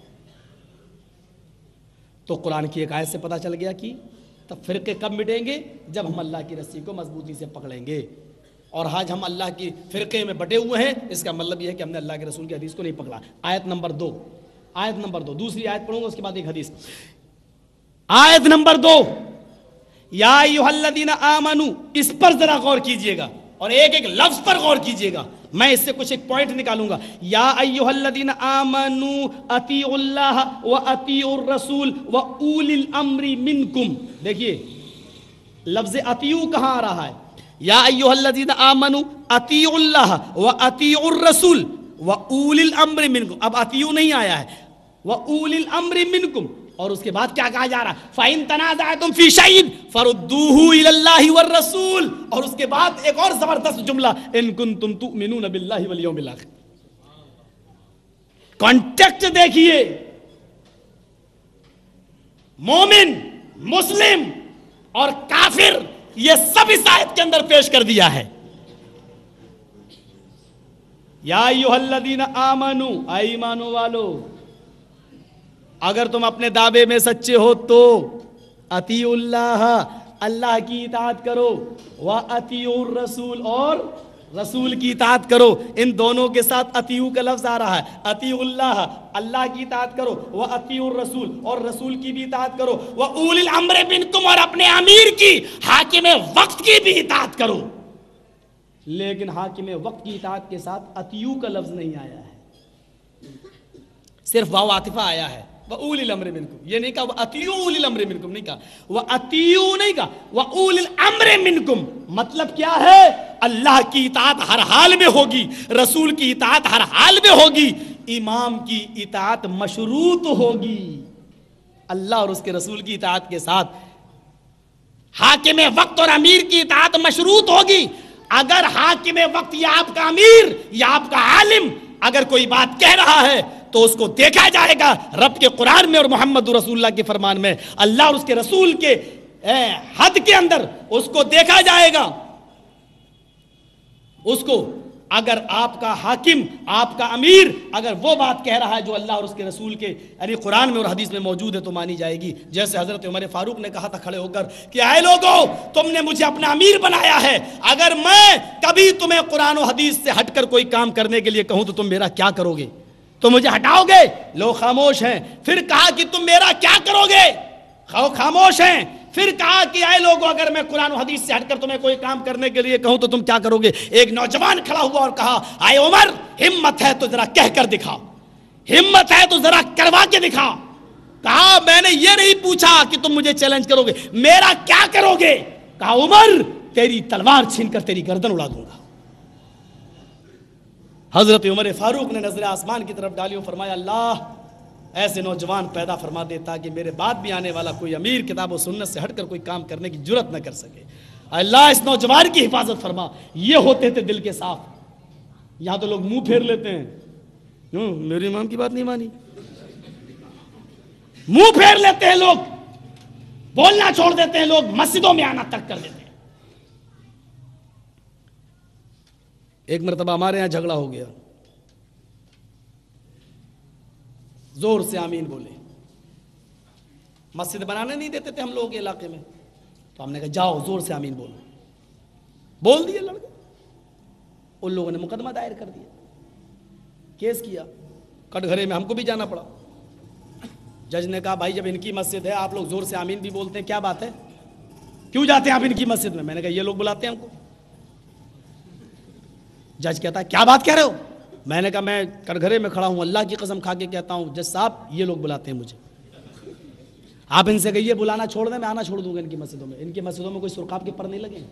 تو قرآن کی ایک آیت سے پتہ چل گیا کہ تب فرقے کب مٹیں گے؟ جب ہم اللہ کی رسی کو مضبوطی سے پکڑیں گے۔ اور آج ہم اللہ کی فرقے میں بٹے ہوئے ہیں، اس کا مطلب یہ ہے کہ ہم نے اللہ کے رسول کی حدیث کو نہیں پکڑا۔ آیت نمبر دو، آیت نمبر دو، دوسری آیت پڑھوں گا اس کے بعد ایک حدیث۔ آیت نمبر دو، یا ایھا الذین آمنوا، اس پر ذرا غور کیجئے گا اور ایک ایک لفظ پر غور کیجئے گا، میں اس سے کچھ ایک پوائنٹ نکالوں گا۔ یا ایھا الذین آمنوا اطیعوا اللہ واطیعوا الرسول واولی الامر منکم۔ دیکھیے لفظ اطیعوا کہاں آ رہا ہے؟ یا ایھا الذین آمنوا اطیعوا اللہ واطیعوا الرسول واولی الامر منکم۔ اب اطیعوا نہیں آیا ہے، واولی الامر منکم، اور اس کے بعد کیا کہا جا رہا ہے؟ فَإِن تَنَازَعْتُمْ فِي شَيْءٍ فَرُدُّوهُ إِلَى اللَّهِ وَالرَّسُولِ، اور اس کے بعد ایک اور زبردست جملہ، إِن كُنتُمْ تُؤْمِنُونَ بِاللَّهِ وَالْيَوْمِ الْآخِرِ۔ کانٹیکٹ دیکھیے، مومن، مسلم اور کافر یہ سب اس آیت کے اندر پیش کر دیا ہے۔ یا ایھا الذین آمنوا، اے ایمانو والو، اگر تم اپنے دعوے میں سچے ہو تو اطیعوا اللہ، اللہ کی اطاعت کرو، واطیعوا الرسول، اور رسول کی اطاعت کرو۔ ان دونوں کے ساتھ اطیعوا کا لفظ آ رہا ہے۔ اطیعوا اللہ، اللہ کی اطاعت کرو، واطیعوا الرسول، اور رسول کی بھی اطاعت کرو، واولی الامر منکم، اور اپنے امیر کی، حاکم وقت کی بھی اطاعت کرو۔ لیکن حاکم وقت کی اطاعت کے ساتھ اطیعوا کا لفظ نہیں آیا ہے، صرف واو عاطفہ آیا ہے۔ وَأُولِي الْأَمْرِ مِنْكُمْ، یہ نہیں کہا وَأَطِيعُوا أُولِي الْأَمْرِ مِنْكُمْ، نہیں کہا وَأَطِيعُوا، نہیں کہا وَأُولِي الْأَمْرِ مِنْكُمْ۔ مطلب کیا ہے؟ اللہ کی اطاعت ہر حال میں ہوگی، رسول کی اطاعت ہر حال میں ہوگی، امام کی اطاعت مشروط ہوگی۔ اللہ اور اس کے رسول کی اطاعت کے ساتھ حاکم وقت اور امیر کی اطاعت مشروط ہوگی۔ اگر حاکم وقت یا آپ کا امیر یا آپ کا عالم اگر کوئی بات کہہ رہا ہے تو اس کو دیکھا جائے گا رب کے قرآن میں اور محمد رسول اللہ کے فرمان میں، اللہ اور اس کے رسول کے حد کے اندر اس کو دیکھا جائے گا۔ اس کو اگر آپ کا حاکم، آپ کا امیر اگر وہ بات کہہ رہا ہے جو اللہ اور اس کے رسول کے یعنی قرآن میں اور حدیث میں موجود ہے تو مانی جائے گی۔ جیسے حضرت عمر فاروق نے کہا تھا کھڑے ہو کر کہ اے لوگو، تم نے مجھے اپنا امیر بنایا ہے، اگر میں کبھی تمہیں قرآن و حدیث سے ہٹ کر کوئی کام کرنے کے لیے کہوں تو تم میرا کیا کرو گے؟ تو مجھے ہٹاؤ گے؟ لوگ خاموش ہیں۔ پھر کہا کہ تم میرا کیا کرو گے؟ خاموش ہیں۔ پھر کہا کہ اے لوگوں، اگر میں قرآن و حدیث سے ہٹ کر تمہیں کوئی کام کرنے کے لیے کہوں تو تم کیا کرو گے؟ ایک نوجوان کھڑا ہوا اور کہا اے عمر، ہمت ہے تو ذرا کہہ کر دکھا، ہمت ہے تو ذرا کروا کے دکھا۔ کہا میں نے یہ نہیں پوچھا کہ تم مجھے چیلنج کرو گے، میرا کیا کرو گے؟ کہا عمر، تیری تلوار چھین کر تیری گردن اڑا دوں گا۔ حضرت عمر فاروق نے نظر آسمان کی طرف ڈالی اور فرمایا اللہ ایسے نوجوان پیدا فرما دے تاکہ میرے بعد بھی آنے والا کوئی امیر کتاب و سنت سے ہٹ کر کوئی کام کرنے کی جرت نہ کر سکے. اللہ اس نوجوان کی حفاظت فرما. یہ ہوتے تھے دل کے صاف. یہاں تو لوگ منہ پھیر لیتے ہیں, میرے امام کی بات نہیں مانی, منہ پھیر لیتے ہیں لوگ, بولنا چھوڑ دیتے ہیں لوگ, مسجدوں میں آنا تک کر دیتے ہیں. ایک مرتبہ ہمارے یہاں جھگڑا ہو گیا, زور سے آمین بولے. مسجد بنانے نہیں دیتے تھے ہم لوگوں کے علاقے میں, تو ہم نے کہا جاؤ زور سے آمین بولو. بول دیے لڑکے. ان لوگوں نے مقدمہ دائر کر دیا, کیس کیا, کٹگھرے میں ہم کو بھی جانا پڑا. جج نے کہا بھائی جب ان کی مسجد ہے آپ لوگ زور سے آمین بھی بولتے ہیں, کیا بات ہے, کیوں جاتے ہیں آپ ان کی مسجد میں؟ میں نے کہا یہ لوگ بلاتے ہیں ہم کو. جج کہتا ہے کیا بات کہہ رہے ہو؟ میں نے کہا میں کٹگھرے میں کھڑا ہوں, اللہ کی قسم کھا کے کہتا ہوں جج صاحب یہ لوگ بلاتے ہیں مجھے. آپ ان سے کہیے بلانا چھوڑ دیں, میں آنا چھوڑ دوں گا ان کی مسجدوں میں. ان کی مسجدوں میں کوئی سرخاب کے پر نہیں لگے.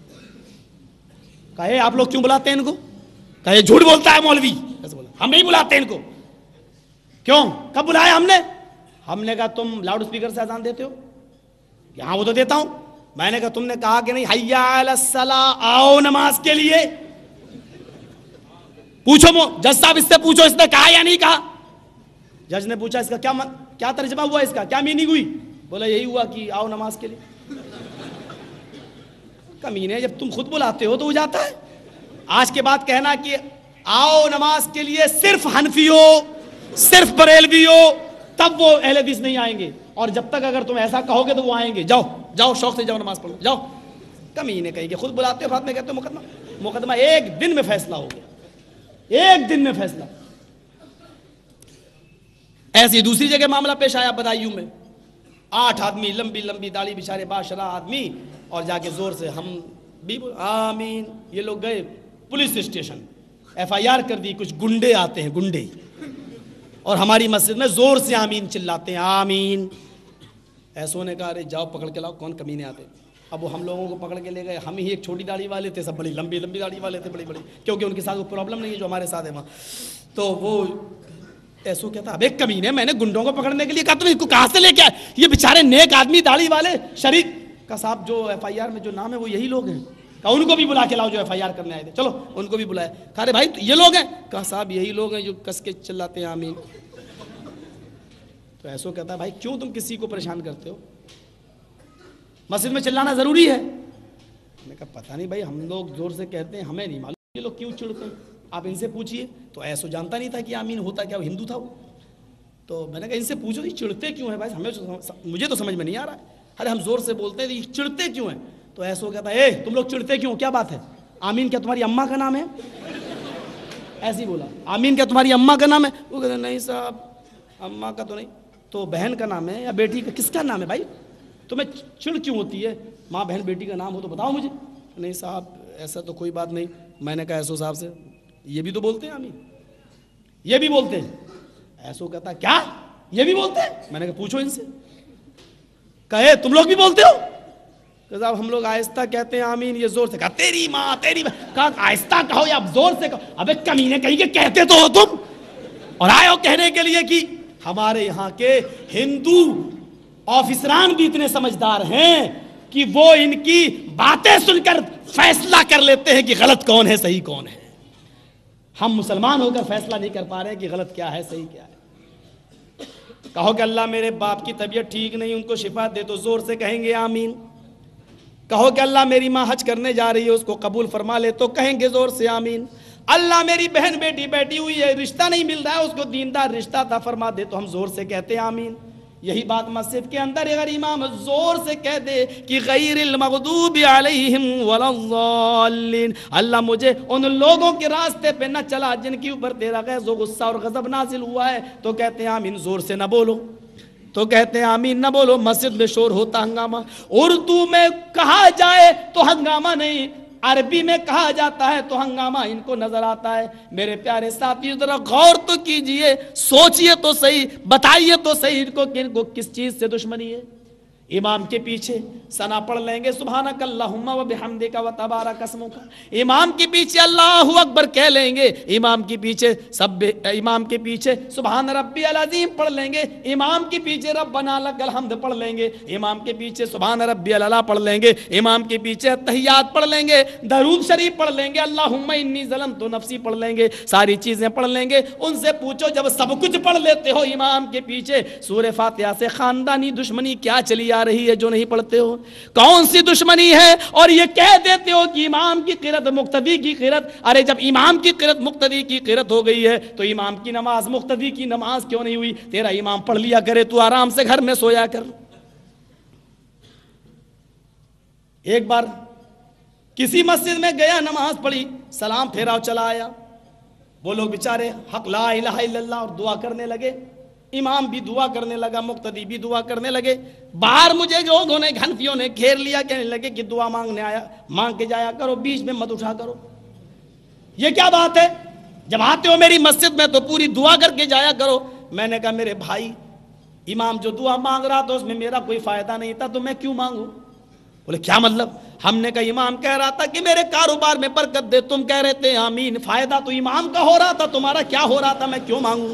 کہے آپ لوگ کیوں بلاتے ہیں ان کو؟ کہے جھوٹ بولتا ہے مولوی. ہم نہیں بلاتے ان کو. کیوں, کب بلایا ہم نے؟ ہم نے کہا تم لاؤڈ اسپیکر سے اذان دیتے ہو؟ یہاں وہ تو دیتا ہوں. میں نے کہا تم نے کہا کہ نہیں حیا علی الصلاۃ, آؤ نماز کے لیے. پوچھو جج صاحب اس سے پوچھو اس نے کہا یا نہیں کہا. جج نے پوچھا اس کا کیا کیا ترجمہ ہوا, اس کا کیا میننگ ہوئی؟ بولا یہی ہوا کہ آؤ نماز کے لیے. کمینے جب تم خود بلاتے ہو تو ہو جاتا ہے. آج کے بعد کہنا کہ آؤ نماز کے لیے صرف حنفی ہو, صرف بریلوی ہو, تب وہ اہل حدیث نہیں آئیں گے. اور جب تک اگر تم ایسا کہو گے تو وہ آئیں گے. جاؤ جاؤ شوق سے جاؤ نماز پڑھو جاؤ. کمینے کہیں گے خود بلاتے ہو بعد میں کہتے ہو مقدمہ. مقدمہ ایک دن میں فیصلہ ہو گیا, ایک دن میں فیصلہ. ایسی دوسری جگہ معاملہ پیش آیا بدایوں میں. آٹھ آدمی لمبی لمبی داڑھی بچارے باشرا آدمی, اور جا کے زور سے ہم بھی آمین. یہ لوگ گئے پولیس اسٹیشن, ایف آئی آر کر دی. کچھ گنڈے آتے ہیں گنڈے, اور ہماری مسجد میں زور سے آمین چلاتے ہیں آمین. ایسوں نے کہا ارے جاؤ پکڑ کے لاؤ کون کمینے آتے. اب وہ ہم لوگوں کو پکڑ کے لے گئے. ہم ہی ایک چھوٹی داڑھی والے تھے, سب بڑی لمبی لمبی داڑھی والے تھے, بڑی بڑی, کیونکہ ان کے ساتھ وہ پرابلم نہیں ہے جو ہمارے ساتھ ہے وہاں. تو وہ ایسو کہتا اب ایک کمینے, میں نے گنڈوں کو پکڑنے کے لیے کہا تم اس کو کہاں سے لے کے آئے؟ یہ بیچارے نیک آدمی داڑھی والے شریک. کا صاحب جو ایف آئی آر میں جو نام ہے وہ یہی لوگ ہیں. کہا ان کو بھی بلا کے لاؤ جو ایف آئی آر کرنے آئے تھے. چلو ان کو بھی بلایا. کہا رے بھائی یہ لوگ ہیں؟ کہا صاحب یہی لوگ ہیں جو کس کے چلاتے ہیں آمین. تو ایسو کہتا ہے بھائی کیوں تم کسی کو پریشان کرتے ہو, مسجد میں چلانا ضروری ہے. میں نے کہا پتہ نہیں بھائی ہم لوگ زور سے کہتے ہیں, ہمیں نہیں معلوم یہ لوگ کیوں چڑھتے ہیں, آپ ان سے پوچھیے. تو ایسو جانتا نہیں تھا کہ آمین ہوتا کیا, وہ ہندو تھا وہ. تو میں نے کہا ان سے پوچھو یہ چڑھتے کیوں ہیں بھائی, ہمیں مجھے تو سمجھ میں نہیں آ رہا ہے. ارے ہم زور سے بولتے ہیں یہ چڑھتے کیوں ہیں؟ تو ایسو کہتا ہے اے تم لوگ چڑھتے کیوں, کیا بات ہے؟ آمین کیا تمہاری اماں کا نام ہے؟ ایسے ہی بولا آمین کیا تمہاری اماں کا نام ہے؟ وہ کہتا نہیں صاحب اماں کا تو نہیں. تو بہن کا نام ہے یا بیٹی کا, کس کا نام ہے بھائی؟ تمہیں چڑ کیوں ہوتی ہے؟ ماں بہن بیٹی کا نام ہو تو بتاؤ مجھے. نہیں صاحب ایسا تو کوئی بات نہیں. میں نے کہا ایسو صاحب سے یہ بھی تو بولتے ہیں آمین, یہ بھی بولتے ہیں. ایسو کہتا کیا یہ بھی بولتے ہیں؟ میں نے کہا پوچھو ان سے. کہے تم لوگ بھی بولتے ہو؟ کہ صاحب ہم لوگ آہستہ کہتے ہیں آمین, یہ زور سے. کہا تیری ماں تیری ماں. کہا آہستہ کہو یا زور سے کہو. ابے کمینے کہیں کہ کہتے تو ہو تم, اور آئے ہو کہنے کے لیے کہ ہمارے یہاں کے ہندو آفیسران بھی اتنے سمجھدار ہیں کہ وہ ان کی باتیں سن کر فیصلہ کر لیتے ہیں کہ غلط کون ہے صحیح کون ہے. ہم مسلمان ہو کر فیصلہ نہیں کر پا رہے کہ غلط کیا ہے صحیح کیا ہے. کہو کہ اللہ میرے باپ کی طبیعت ٹھیک نہیں, ان کو شفا دے, تو زور سے کہیں گے آمین. کہو کہ اللہ میری ماں حج کرنے جا رہی ہے اس کو قبول فرما لے, تو کہیں گے زور سے آمین. اللہ میری بہن بیٹی بیٹھی ہوئی ہے رشتہ نہیں مل رہا ہے اس کو دیندار رشتہ عطا فرما دے, تو ہم زور سے کہتے ہیں آمین. یہی بات مسجد کے اندر اگر امام زور سے کہہ دے کہ غیر المغضوب علیہم ولا الضالین, اللہ مجھے ان لوگوں کے راستے پہ نہ چلا جن کے اوپر تیرا غیظ و غصہ اور غضب نازل ہوا ہے, تو کہتے ہیں آمین. زور سے نہ بولو, تو کہتے ہیں آمین نہ بولو. مسجد میں شور ہوتا ہنگامہ, اردو میں کہا جائے تو ہنگامہ نہیں, عربی میں کہا جاتا ہے تو ہنگامہ ان کو نظر آتا ہے. میرے پیارے ساتھی ذرا غور تو کیجئے, سوچئے تو صحیح, بتائیے تو صحیح ان کو کہ ان کو کس چیز سے دشمنی ہے. امام کے پیچھے ثنا پڑھ لیں گے سبحانک اللہم و بحمدک و تبارک اسمک، امام کے پیچھے اللہ اکبر کہہ لیں گے، امام کے پیچھے سب امام کے پیچھے سبحان ربی العظیم پڑھ لیں گے، امام کے پیچھے ربنا لک الحمد پڑھ لیں گے، امام کے پیچھے سبحان ربی الاعلی پڑھ لیں گے، امام کے پیچھے تحیات پڑھ لیں گے، درود شریف پڑھ لیں گے، اللہم انی ظلمت نفسی پڑھ لیں گے، ساری چیزیں پڑھ لیں گے۔ ان سے پوچھو جب سب کچھ پڑھ لیتے ہو امام کے پیچھے، سورہ فاتحہ سے خاندانی دشمنی کیا چلی آ رہی ہے جو نہیں پڑھتے ہو؟ کون سی دشمنی ہے؟ اور یہ کہہ دیتے ہو کہ امام کی قرات مقتدی کی قرات، ارے جب امام کی قرات مقتدی کی قرات ہو گئی ہے تو امام کی نماز مقتدی کی نماز کیوں نہیں ہوئی؟ تیرا امام پڑھ لیا کرے تو آرام سے گھر میں سویا کر۔ ایک بار کسی مسجد میں گیا، نماز پڑھی، سلام پھیرا چلا آیا، وہ لوگ بیچارے حق لا الہ الا اللہ اور دعا کرنے لگے، امام بھی دعا کرنے لگا، مقتدی بھی دعا کرنے لگے، باہر مجھے لوگوں نے گھنٹیوں نے گھیر لیا، کہنے لگے کہ دعا مانگنے آیا مانگ کے جایا کرو، بیچ میں مت اٹھا کرو۔ یہ کیا بات ہے؟ جب آتے ہو میری مسجد میں تو پوری دعا کر کے جایا کرو۔ میں نے کہا میرے بھائی، امام جو دعا مانگ رہا تھا اس میں میرا کوئی فائدہ نہیں تھا تو میں کیوں مانگوں؟ بولے کیا مطلب؟ ہم نے کہا امام کہہ رہا تھا کہ میرے کاروبار میں برکت دے، تم کہہ رہے تھے آمین، فائدہ تو امام کا ہو رہا تھا، تمہارا کیا ہو رہا تھا، میں کیوں مانگوں؟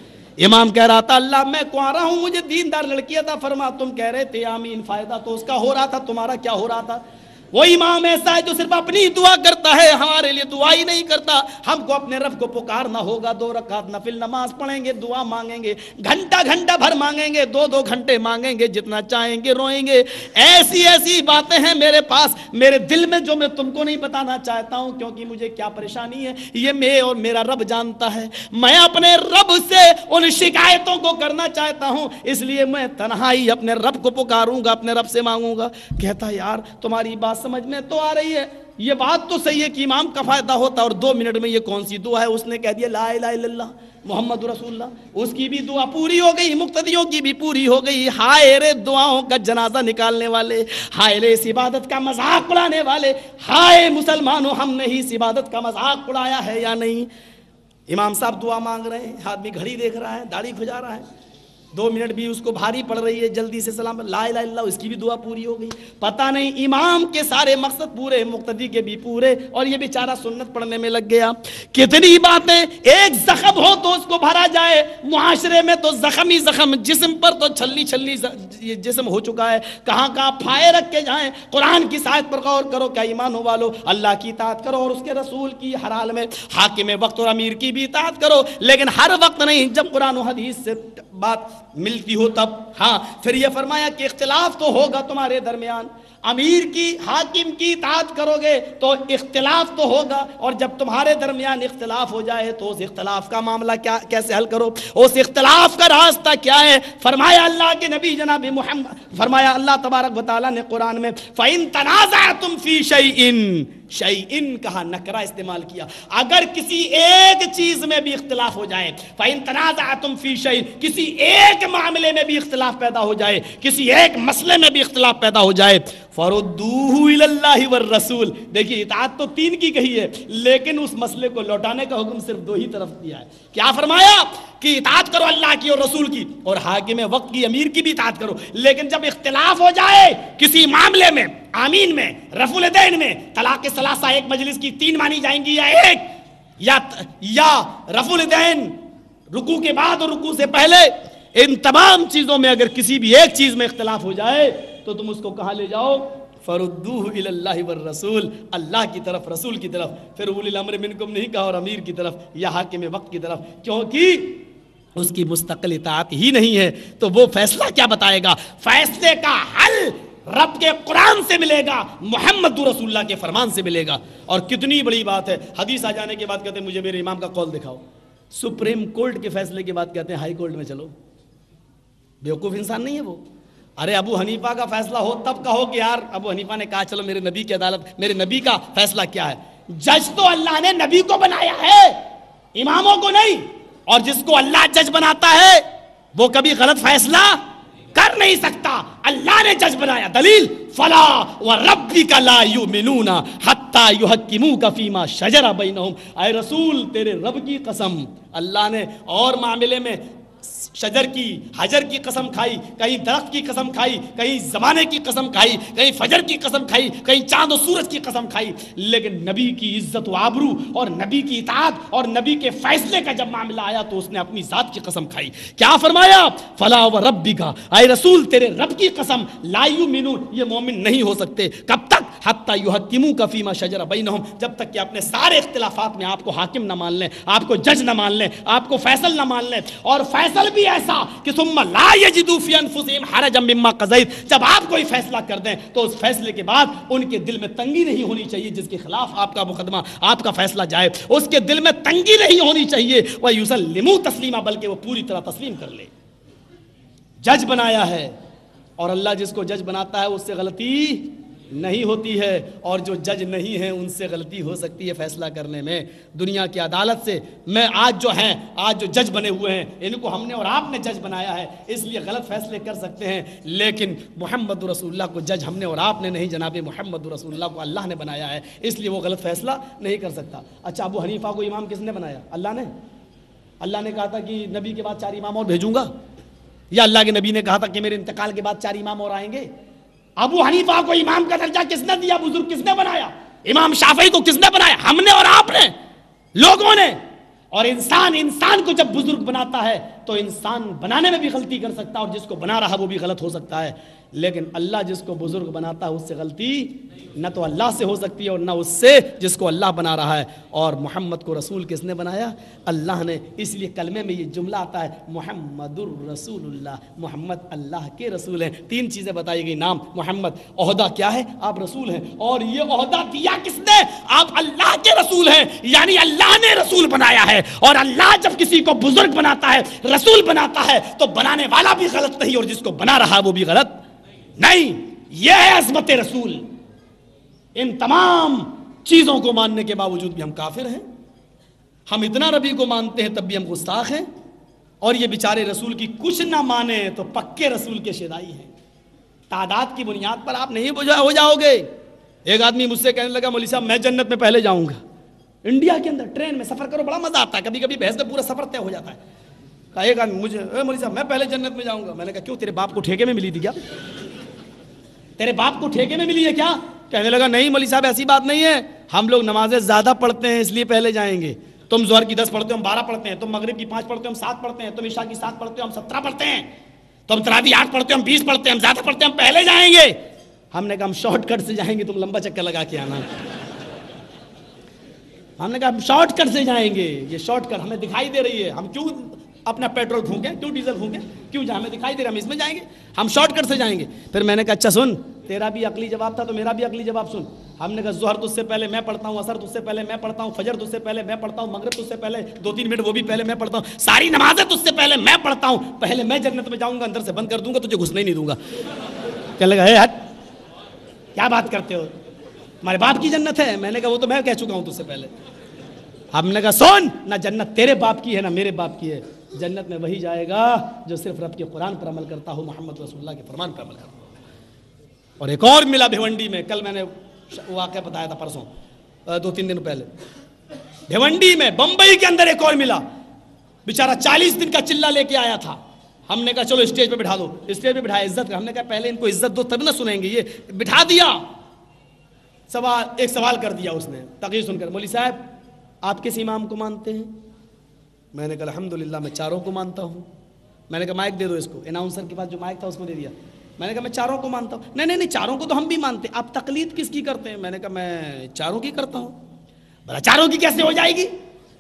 امام کہہ رہا تھا اللہ میں کنوارا ہوں، مجھے دیندار لڑکی عطا فرما، تم کہہ رہے تھے آمین، فائدہ تو اس کا ہو رہا تھا، تمہارا کیا ہو رہا تھا؟ وہ امام ایسا ہے جو صرف اپنی دعا کرتا ہے، ہمارے لیے دعا ہی نہیں کرتا۔ ہم کو اپنے رب کو پکارنا ہوگا، دو رکعت نفل نماز پڑھیں گے، دعا مانگیں گے، گھنٹہ گھنٹہ بھر مانگیں گے، دو دو گھنٹے مانگیں گے، جتنا چاہیں گے روئیں گے۔ ایسی ایسی باتیں ہیں میرے پاس، میرے دل میں، جو میں تم کو نہیں بتانا چاہتا ہوں، کیونکہ مجھے کیا پریشانی ہے یہ میں اور میرا رب جانتا ہے۔ میں اپنے رب سے ان شکایتوں کو کرنا چاہتا ہوں، اس لیے میں تنہائی اپنے رب کو پکاروں گا، اپنے رب سے مانگوں گا۔ کہتا یار تمہاری بات سمجھ میں تو آ رہی ہے، یہ بات تو صحیح ہے کہ امام کا فائدہ ہوتا ہے، اور دو منٹ میں یہ کون سی دعا ہے؟ اس نے کہہ دیا لا الہ الا اللہ محمد رسول اللہ، اس کی بھی دعا پوری ہو گئی، مقتدیوں کی بھی پوری ہو گئی۔ ہائے رے دعاؤں کا جنازہ نکالنے والے، ہائے رے اس عبادت کا مذاق اڑانے والے، ہائے مسلمانوں ہم نے ہی اس عبادت کا مذاق اڑایا ہے یا نہیں؟ امام صاحب دعا مانگ رہے ہیں، آدمی گھڑی دیکھ رہا ہے، داڑھی کھجا رہا ہے، دو منٹ بھی اس کو بھاری پڑ رہی ہے، جلدی سے سلام لا الہ الا اللہ، اس کی بھی دعا پوری ہو گئی۔ پتہ نہیں امام کے سارے مقصد پورے، مقتدی کے بھی پورے، اور یہ بیچارہ سنت پڑھنے میں لگ گیا۔ کتنی باتیں، ایک زخم ہو تو اس کو بھرا جائے، معاشرے میں تو زخم ہی زخم، جسم پر تو چھلی چھلی جسم ہو چکا ہے، کہاں کہاں پھائے رکھ کے جائیں۔ قرآن کی آیت پر غور کرو، کیا ایمان والو اللہ کی اطاعت کرو اور اس کے رسول کی، ہر حال میں حاکم وقت اور امیر کی بھی اطاعت کرو، لیکن ہر وقت نہیں، جب قرآن و حدیث سے بات ملتی ہو تب۔ ہاں پھر یہ فرمایا کہ اختلاف تو ہوگا تمہارے درمیان، امیر کی، حاکم کی اطاعت کرو گے تو اختلاف تو ہوگا، اور جب تمہارے درمیان اختلاف ہو جائے تو اس اختلاف کا معاملہ کیا کیسے حل کرو، اس اختلاف کا راستہ کیا ہے؟ فرمایا اللہ کے نبی جناب محمد، فرمایا اللہ تبارک و تعالیٰ نے قرآن میں فَإِن تَنَازَعْتُمْ فِي شَيْءٍ، شَيْءٍ کہا، نکرہ استعمال کیا، اگر کسی ایک چیز میں بھی اختلاف ہو جائے، فَإِن تَنَازَعْتُمْ فِي شَيْءٍ، کسی ایک معاملے میں بھی اختلاف پیدا ہو جائے، کسی ایک مسئلے میں بھی اختلاف پیدا ہو جائے، فَرُدُّوهُ إِلَى اللَّهِ وَالرَّسُولِ، دیکھیے اطاعت تو تین کی کہی ہے، لیکن اس مسئلے کو لوٹانے کا حکم صرف دو ہی طرف دیا ہے۔ کیا فرمایا کہ اطاعت کرو اللہ کی اور رسول کی، اور حاکم وقت کی، امیر کی بھی اطاعت کرو، لیکن جب اختلاف ہو جائے کسی معاملے میں، آمین میں، رفع الیدین میں، طلاق ثلاثہ ایک مجلس کی تین مانی جائیں گی یا ایک، یا یا رفع الیدین رکوع کے بعد اور رکوع سے پہلے، ان تمام چیزوں میں اگر کسی بھی ایک چیز میں اختلاف ہو جائے تو تم اس کو کہاں لے جاؤ؟ فَرُدُّوهُ إِلَى اللَّهِ وَالرَّسُولِ، اللہ کی طرف، رسول کی طرف، پھر اولی الامر منکم نہیں کہا، اور امیر کی طرف یا حاکم وقت کی طرف، کیونکہ اس کی مستقل اطاعت ہی نہیں ہے تو وہ فیصلہ کیا بتائے گا؟ فیصلے کا حل رب کے قرآن سے ملے گا، محمد رسول اللہ کے فرمان سے ملے گا۔ اور کتنی بڑی بات ہے، حدیث آ جانے کے بعد کہتے ہیں مجھے میرے امام کا قول دکھاؤ، سپریم کورٹ کے فیصلے کے بعد کہتے ہیں ہائی کورٹ میں چلو۔ بیوقوف انسان نہیں ہے وہ؟ ارے ابو حنیفہ کا فیصلہ ہو تب کہو کہ یار ابو حنیفہ نے کہا چلو میرے نبی کی عدالت، میرے نبی کا فیصلہ کیا ہے؟ جج تو اللہ نے نبی کو بنایا ہے، اماموں کو نہیں، اور جس کو اللہ جج بناتا ہے وہ کبھی غلط فیصلہ کر نہیں سکتا، اللہ نے جج بنایا۔ دلیل فلا وربک لا یؤمنون حتی یحکموک فیما شجر بینہم، اے رسول تیرے رب کی قسم، اللہ نے اور معاملے میں شجر کی حجر کی قسم کھائی, کہیں درخت کی قسم کھائی, کہیں زمانے کی قسم کھائی, کہیں فجر کی قسم کھائی, کہیں چاند و سورج کی قسم کھائی, لیکن نبی کی عزت و آبرو اور نبی کی اطاعت اور نبی کے فیصلے کا جب معاملہ آیا تو اس نے اپنی ذات کی قسم کھائی. کیا فرمایا؟ فلا و ربک, اے رسول تیرے رب کی قسم, لا یؤمنون, یہ مومن نہیں ہو سکتے. کب تک؟ حتی یحکموک فیما شجر بینہم, جب تک کہ اپنے سارے اختلافات میں آپ کو حاکم نہ مان لیں, آپ کو جج نہ مان لیں, آپ کو فیصل نہ مان لیں, اور فیصل بھی ایسا کہ ثم لا یجدوا فی انفسہم حرجا مما قضیت, جب آپ کوئی فیصلہ کر دیں تو اس فیصلے کے بعد ان کے دل میں تنگی نہیں ہونی چاہیے. جس کے خلاف آپ کا مقدمہ, آپ کا فیصلہ جائے, اس کے دل میں تنگی نہیں ہونی چاہیے. وَيُسَلِّمُوا تسلیما, بلکہ وہ پوری طرح تسلیم کر لے. جج بنایا ہے, اور اللہ جس کو جج بناتا ہے اس سے غلطی نہیں ہوتی ہے, اور جو جج نہیں ہے ان سے غلطی ہو سکتی ہے فیصلہ کرنے میں. دنیا کی عدالت سے میں آج جو ہیں, آج جو جج بنے ہوئے ہیں, ان کو ہم نے اور آپ نے جج بنایا ہے, اس لیے غلط فیصلے کر سکتے ہیں, لیکن محمد رسول اللہ کو جج ہم نے اور آپ نے نہیں, جناب محمد رسول اللہ کو اللہ نے بنایا ہے, اس لیے وہ غلط فیصلہ نہیں کر سکتا. اچھا, ابو حنیفہ کو امام کس نے بنایا؟ اللہ نے. اللہ نے کہا تھا کہ نبی کے بعد چار امام اور بھیجوں گا, یا اللہ کے نبی نے کہا تھا کہ میرے انتقال کے بعد چار امام اور آئیں گے؟ ابو حنیفہ کو امام کا درجہ کس نے دیا؟ بزرگ کس نے بنایا؟ امام شافعی کو کس نے بنایا؟ ہم نے اور آپ نے, لوگوں نے. اور انسان انسان کو جب بزرگ بناتا ہے تو انسان بنانے میں بھی غلطی کر سکتا ہے, اور جس کو بنا رہا وہ بھی غلط ہو سکتا ہے, لیکن اللہ جس کو بزرگ بناتا ہے اس سے غلطی نہ تو اللہ سے ہو سکتی ہے اور نہ اس سے جس کو اللہ بنا رہا ہے. اور محمد کو رسول کس نے بنایا؟ اللہ نے. اس لیے کلمے میں یہ جملہ آتا ہے محمد الرسول اللہ, محمد اللہ کے رسول ہیں. تین چیزیں بتائی گئی, نام محمد, عہدہ کیا ہے؟ آپ رسول ہیں, اور یہ عہدہ دیا کس نے؟ آپ اللہ کے رسول ہیں, یعنی اللہ نے رسول بنایا ہے. اور اللہ جب کسی کو بزرگ بناتا ہے, رسول بناتا ہے, تو بنانے والا بھی غلط نہیں اور جس کو بنا رہا وہ بھی غلط نہیں. یہ ہے عظمت رسول. ان تمام چیزوں کو ماننے کے باوجود بھی ہم کافر ہیں. ہم اتنا نبی کو مانتے ہیں تب بھی ہم گستاخ ہیں, اور یہ بیچارے رسول کی کچھ نہ مانے تو پکے رسول کے شیدائی ہیں. تعداد کی بنیاد پر آپ نہیں ہو جاؤ گے. ایک آدمی مجھ سے کہنے لگا, مولوی صاحب میں جنت میں پہلے جاؤں گا. انڈیا کے اندر ٹرین میں سفر کرو, بڑا مزہ آتا ہے, کبھی کبھی بحث میں پورا سفر طے ہو جاتا ہے. کہا ایک آدمی مجھے, اے مولوی صاحب میں پہلے جنت میں جاؤں گا. میں نے کہا کیوں, تیرے باپ کو ٹھیکے میں ملی تھی کیا؟ تیرے باپ کو ٹھیکے میں ملی ہے کیا؟ کہنے لگا نہیں مولوی صاحب ایسی بات نہیں ہے, ہم لوگ نمازیں زیادہ پڑھتے ہیں اس لیے پہلے جائیں گے. تم ظہر کی دس پڑھتے ہو, ہم بارہ پڑھتے ہیں. تم مغرب کی پانچ پڑھتے ہو, ہم سات پڑھتے ہیں. تم عشاء کی سات پڑھتے ہو, ہم سترہ پڑھتے ہیں. تم تراویح آٹھ پڑھتے ہو, ہم بیس پڑھتے ہیں. ہم زیادہ پڑھتے ہیں, ہم پہلے جائیں گے. ہم نے کہا ہم شارٹ کٹ سے جائیں گے, تم لمبا چکر لگا کے آنا. ہم نے کہا ہم شارٹ کٹ سے جائیں گے, یہ شارٹ کٹ ہمیں دکھائی دے رہی ہے, ہم کیوں اپنا پیٹرول پھونکیں, کیوں ڈیزل پھونکیں, کیوں جہاں ہمیں دکھائی دے رہا ہے ہم اس میں جائیں گے, ہم شارٹ کٹ سے جائیں گے. پھر میں نے کہا اچھا سن, تیرا بھی عقلی جواب تھا تو میرا بھی عقلی جواب سن. ہم نے کہا ظہر تجھ سے پہلے میں پڑھتا ہوں, عصر تجھ سے پہلے میں پڑھتا ہوں, فجر تجھ سے پہلے میں پڑھتا ہوں, مغرب تجھ سے پہلے دو تین منٹ وہ بھی پہلے میں پڑھتا ہوں, ساری نمازیں تجھ سے پہلے میں پڑھتا ہوں. پہلے میں جنت میں جاؤں گا, اندر سے بند کر دوں گا, تجھے گھسنے ہی نہیں دوں گا. کہنے لگا اے ہٹ, کیا بات کرتے ہو, ہمارے باپ کی جنت ہے. میں نے کہا وہ تو میں کہہ چکا ہوں تجھ سے پہلے. ہم نے کہا سن, نہ جنت تیرے باپ کی ہے نہ میرے باپ کی ہے, جنت میں وہی جائے گا جو صرف رب کے قرآن پر عمل کرتا ہو, محمد رسول اللہ کے فرمان پر عمل کرتا ہو. اور ایک اور ملا بھیونڈی میں, کل میں نے واقعہ بتایا تھا پرسوں, دو تین دن پہلے. بھیونڈی میں, بمبئی کے اندر ایک اور ملا, بیچارہ چالیس دن کا چلہ لے کے آیا تھا. ہم نے کہا چلو اسٹیج پہ بٹھا دو. اسٹیج پہ بٹھایا, عزت کا. ہم نے کہا پہلے ان کو عزت دو تب نہ سنیں گے. یہ بٹھا دیا. سوال, ایک سوال کر دیا اس نے تقریر سن کر, مولوی صاحب آپ کس امام کو مانتے ہیں؟ میں نے کہا الحمدللہ میں چاروں کو مانتا ہوں. میں نے کہا مائک دے دو اس کو. اناؤنسر کے پاس جو مائک تھا اس کو دے دیا. میں نے کہا میں چاروں کو مانتا ہوں. نہیں نہیں نہیں چاروں کو تو ہم بھی مانتے ہیں, آپ تقلید کس کی کرتے ہیں؟ میں نے کہا میں چاروں کی کرتا ہوں. بولا چاروں کی کیسے ہو جائے گی؟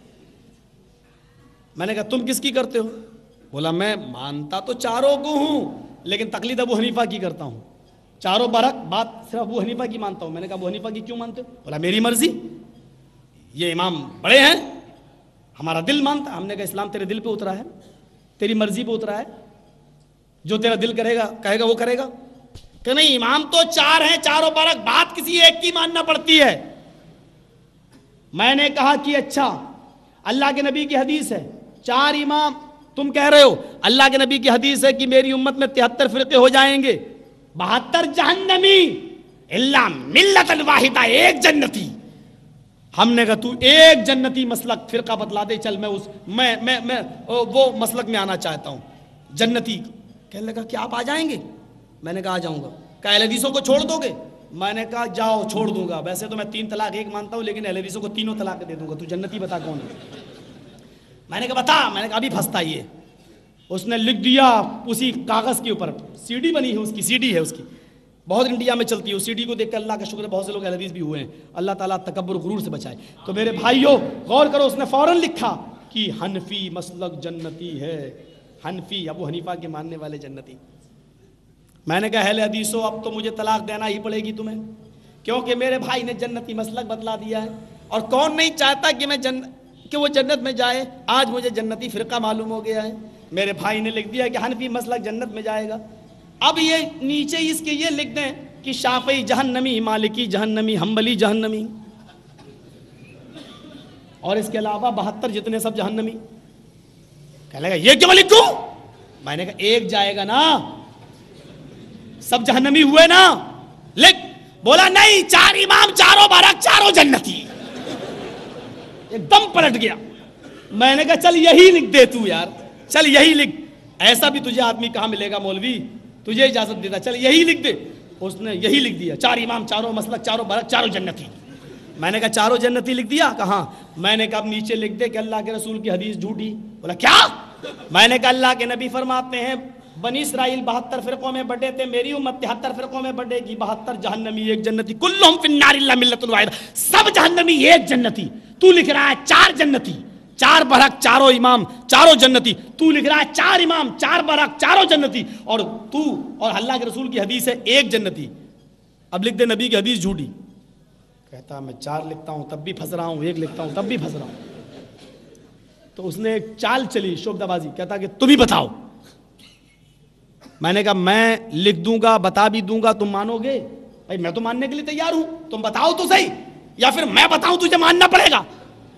میں نے کہا تم کس کی کرتے ہو؟ بولا میں مانتا تو چاروں کو ہوں لیکن تقلید ابو حنیفہ کی کرتا ہوں. چاروں برحق بات صرف ابو حنیفہ کی مانتا ہوں. میں نے کہا ابو حنیفہ کی کیوں مانتے ہو؟ بولا میری مرضی, یہ امام بڑے ہیں, ہمارا دل مانتا. ہم نے کہا اسلام تیرے دل پہ اترا ہے, تیری مرضی پہ اترا ہے, جو تیرا دل کرے گا کہے گا وہ کرے گا. کہ نہیں امام تو چار ہیں, چاروں برحق بات کسی ایک کی ماننا پڑتی ہے. میں نے کہا کہ اچھا اللہ کے نبی کی حدیث ہے چار امام, تم کہہ رہے ہو اللہ کے نبی کی حدیث ہے کہ میری امت میں تہتر فرقے ہو جائیں گے, بہتر جہنمی الا ملت الواحدہ, ایک جنتی. ہم نے کہا تو ایک جنتی مسلک فرقہ بتلا دے, چل میں اس میں میں میں وہ مسلک میں آنا چاہتا ہوں. جنتی. کہنے لگا کہ آپ آ جائیں گے؟ میں نے کہا آ جاؤں گا. کہا اہل حدیثوں کو چھوڑ دو گے؟ میں نے کہا جاؤ چھوڑ دوں گا. ویسے تو میں تین طلاق ایک مانتا ہوں لیکن اہل حدیثوں کو تینوں طلاق دے دوں گا. تو جنتی بتا کون ہے؟ میں نے کہا بتا. میں نے کہا ابھی پھنستا یہ. اس نے لکھ دیا اسی کاغذ کے اوپر, سی ڈی بنی ہے اس کی, سی ڈی ہے اس کی, بہت انڈیا میں چلتی ہے. اس سی ڈی کو دیکھ کر اللہ کا شکر ہے بہت سے لوگ اہل حدیث بھی ہوئے ہیں. اللہ تعالیٰ تکبر و غرور سے بچائے. تو میرے بھائیوں غور کرو, اس نے فوراً لکھا کہ حنفی مسلک جنتی ہے, حنفی ابو حنیفہ کے ماننے والے جنتی. میں نے کہا اہل حدیثوں اب تو مجھے طلاق دینا ہی پڑے گی تمہیں, کیونکہ میرے بھائی نے جنتی مسلک بتلا دیا ہے. اور کون نہیں چاہتا کہ میں جن کہ وہ جنت میں جائے؟ آج مجھے جنتی فرقہ معلوم ہو گیا ہے. میرے بھائی نے لکھ دیا کہ حنفی مسلک جنت میں جائے گا. اب یہ نیچے اس کے یہ لکھ دیں کہ شافعی جہنمی, مالکی جہنمی, حنبلی جہنمی, اور اس کے علاوہ بہتر جتنے سب جہنمی. کہنے لگا یہ کیوں لکھوں؟ میں نے کہا ایک جائے گا نا, سب جہنمی ہوئے نا, لکھ. بولا نہیں, چار امام چاروں برک چاروں جنتی. ایک دم پلٹ گیا. میں نے کہا چل یہی لکھ دے تو یار, چل یہی لکھ. ایسا بھی تجھے آدمی کہاں ملے گا مولوی, تجھے اجازت دیتا, چل یہی لکھ دے. اس نے یہی لکھ دیا, چار امام چاروں مسلک چاروں برک چاروں جنتی. میں نے کہا چاروں جنتی لکھ دیا؟ کہاں. میں نے کہا اب نیچے لکھ دے کہ اللہ کے رسول کی حدیث جھوٹی. بولا کیا؟ میں نے کہا اللہ کے نبی فرماتے ہیں بنی اسرائیل بہتر فرقوں میں بٹے تھے, میری امت تہتر فرقوں میں بٹے گی, بہتر جہنمی ایک جنتی, کلہم فی النار الا ملۃ واحدہ, سب جہنمی ایک جنتی. تو لکھ رہا ہے چار جنتی, چار برحق چاروں امام چاروں جنتی. تو لکھ رہا ہے چار امام چار برحق چاروں جنتی, اور تو اور اللہ کے رسول کی حدیث ہے ایک جنتی. اب لکھ دے نبی کی حدیث جھوٹی. کہتا میں چار لکھتا ہوں تب بھی پھنس رہا ہوں, ایک لکھتا ہوں تب بھی پھنس رہا ہوں. تو اس نے ایک چال چلی شوبدہ بازی, کہتا کہ تم ہی بتاؤ. میں نے کہا میں لکھ دوں گا, بتا بھی دوں گا, تم مانو گے؟ بھائی میں تو ماننے کے لیے تیار ہوں, تم بتاؤ تو صحیح, یا پھر میں بتاؤں تجھے ماننا پڑے گا.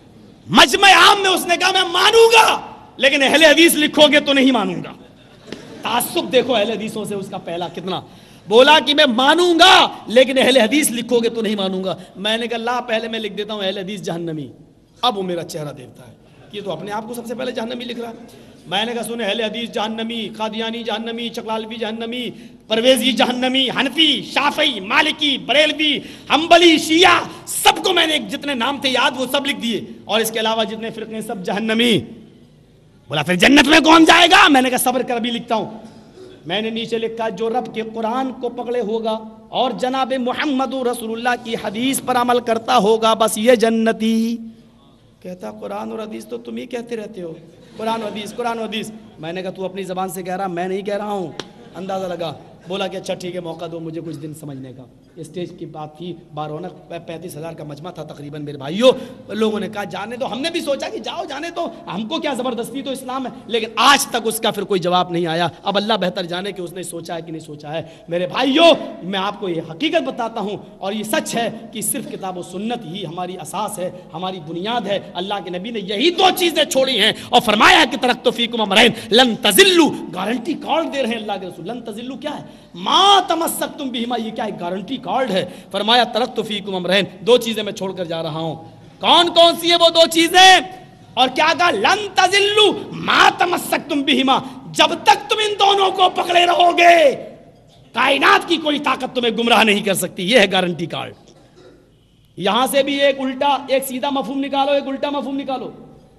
مجمع عام میں اس نے کہا میں مانوں گا لیکن اہل حدیث لکھو گے تو نہیں مانوں گا. تعصب دیکھو اہل حدیثوں سے اس کا پہلا کتنا. بولا کہ میں مانوں گا لیکن اہل حدیث لکھو گے تو نہیں مانوں گا. میں نے کہا لا پہلے میں لکھ دیتا ہوں اہل حدیث جہنمی. اب وہ میرا چہرہ دیکھتا ہے, یہ تو اپنے آپ کو سب سے پہلے جہنمی لکھ رہا ہے. میں نے کہا سنے اہل حدیث جہنمی, قادیانی جہنمی, چکلالوی جہنمی, پرویزی جہنمی, حنفی, شافعی, مالکی, بریلوی, حنبلی, شیعہ, سب کو میں نے جتنے نام تھے یاد وہ سب لکھ دیے, اور اس کے علاوہ جتنے فرقے سب جہنمی. بولا پھر جنت میں کون جائے گا؟ میں نے کہا صبر کر ابھی لکھتا ہوں. میں نے نیچے لکھا جو رب کے قرآن کو پکڑے ہوگا اور جناب محمد رسول اللہ کی حدیث پر عمل کرتا ہوگا بس یہ جنتی. کہتا قرآن اور حدیث تو تم ہی کہتے رہتے ہو, قرآن و حدیث قرآن و حدیث. میں نے کہا تو اپنی زبان سے کہہ رہا, میں نہیں کہہ رہا ہوں. اندازہ لگا. بولا کہ اچھا ٹھیک ہے موقع دو مجھے کچھ دن سمجھنے کا. اسٹیج کی بات تھی, بارونق پینتیس ہزار کا مجمع تھا تقریباً. میرے بھائیوں لوگوں نے کہا جانے دو, ہم نے بھی سوچا کہ جاؤ جانے دو, ہم کو کیا زبردستی تو اسلام ہے, لیکن آج تک اس کا پھر کوئی جواب نہیں آیا. اب اللہ بہتر جانے کہ اس نے سوچا ہے کہ نہیں سوچا ہے. میرے بھائیوں میں آپ کو یہ حقیقت بتاتا ہوں اور یہ سچ ہے کہ صرف کتاب و سنت ہی ہماری اساس ہے, ہماری بنیاد ہے. اللہ کے نبی نے یہی دو چیزیں چھوڑی ہیں اور فرمایا ہے کہ ترکت فیکم امرین لن تضلوا, گارنٹی کارڈ دے رہے ہیں اللہ کے رسول. لن تضلوا کیا ہے؟ ما تمسکتم بہما, یہ کیا ہے؟ گارنٹی کارڈ ہے. فرمایا ترکت فیکم امرین, دو چیزیں میں چھوڑ کر جا رہا ہوں. کون کون سی ہے وہ دو چیزیں؟ اور کیا کہا؟ لن تضلوا ما تمسکتم بہما, جب تک تم ان دونوں کو پکڑے رہو گے کائنات کی کوئی طاقت تمہیں گمراہ نہیں کر سکتی. یہ ہے گارنٹی کارڈ. یہاں سے بھی ایک الٹا ایک سیدھا مفہوم نکالو, ایک الٹا مفہوم نکالو.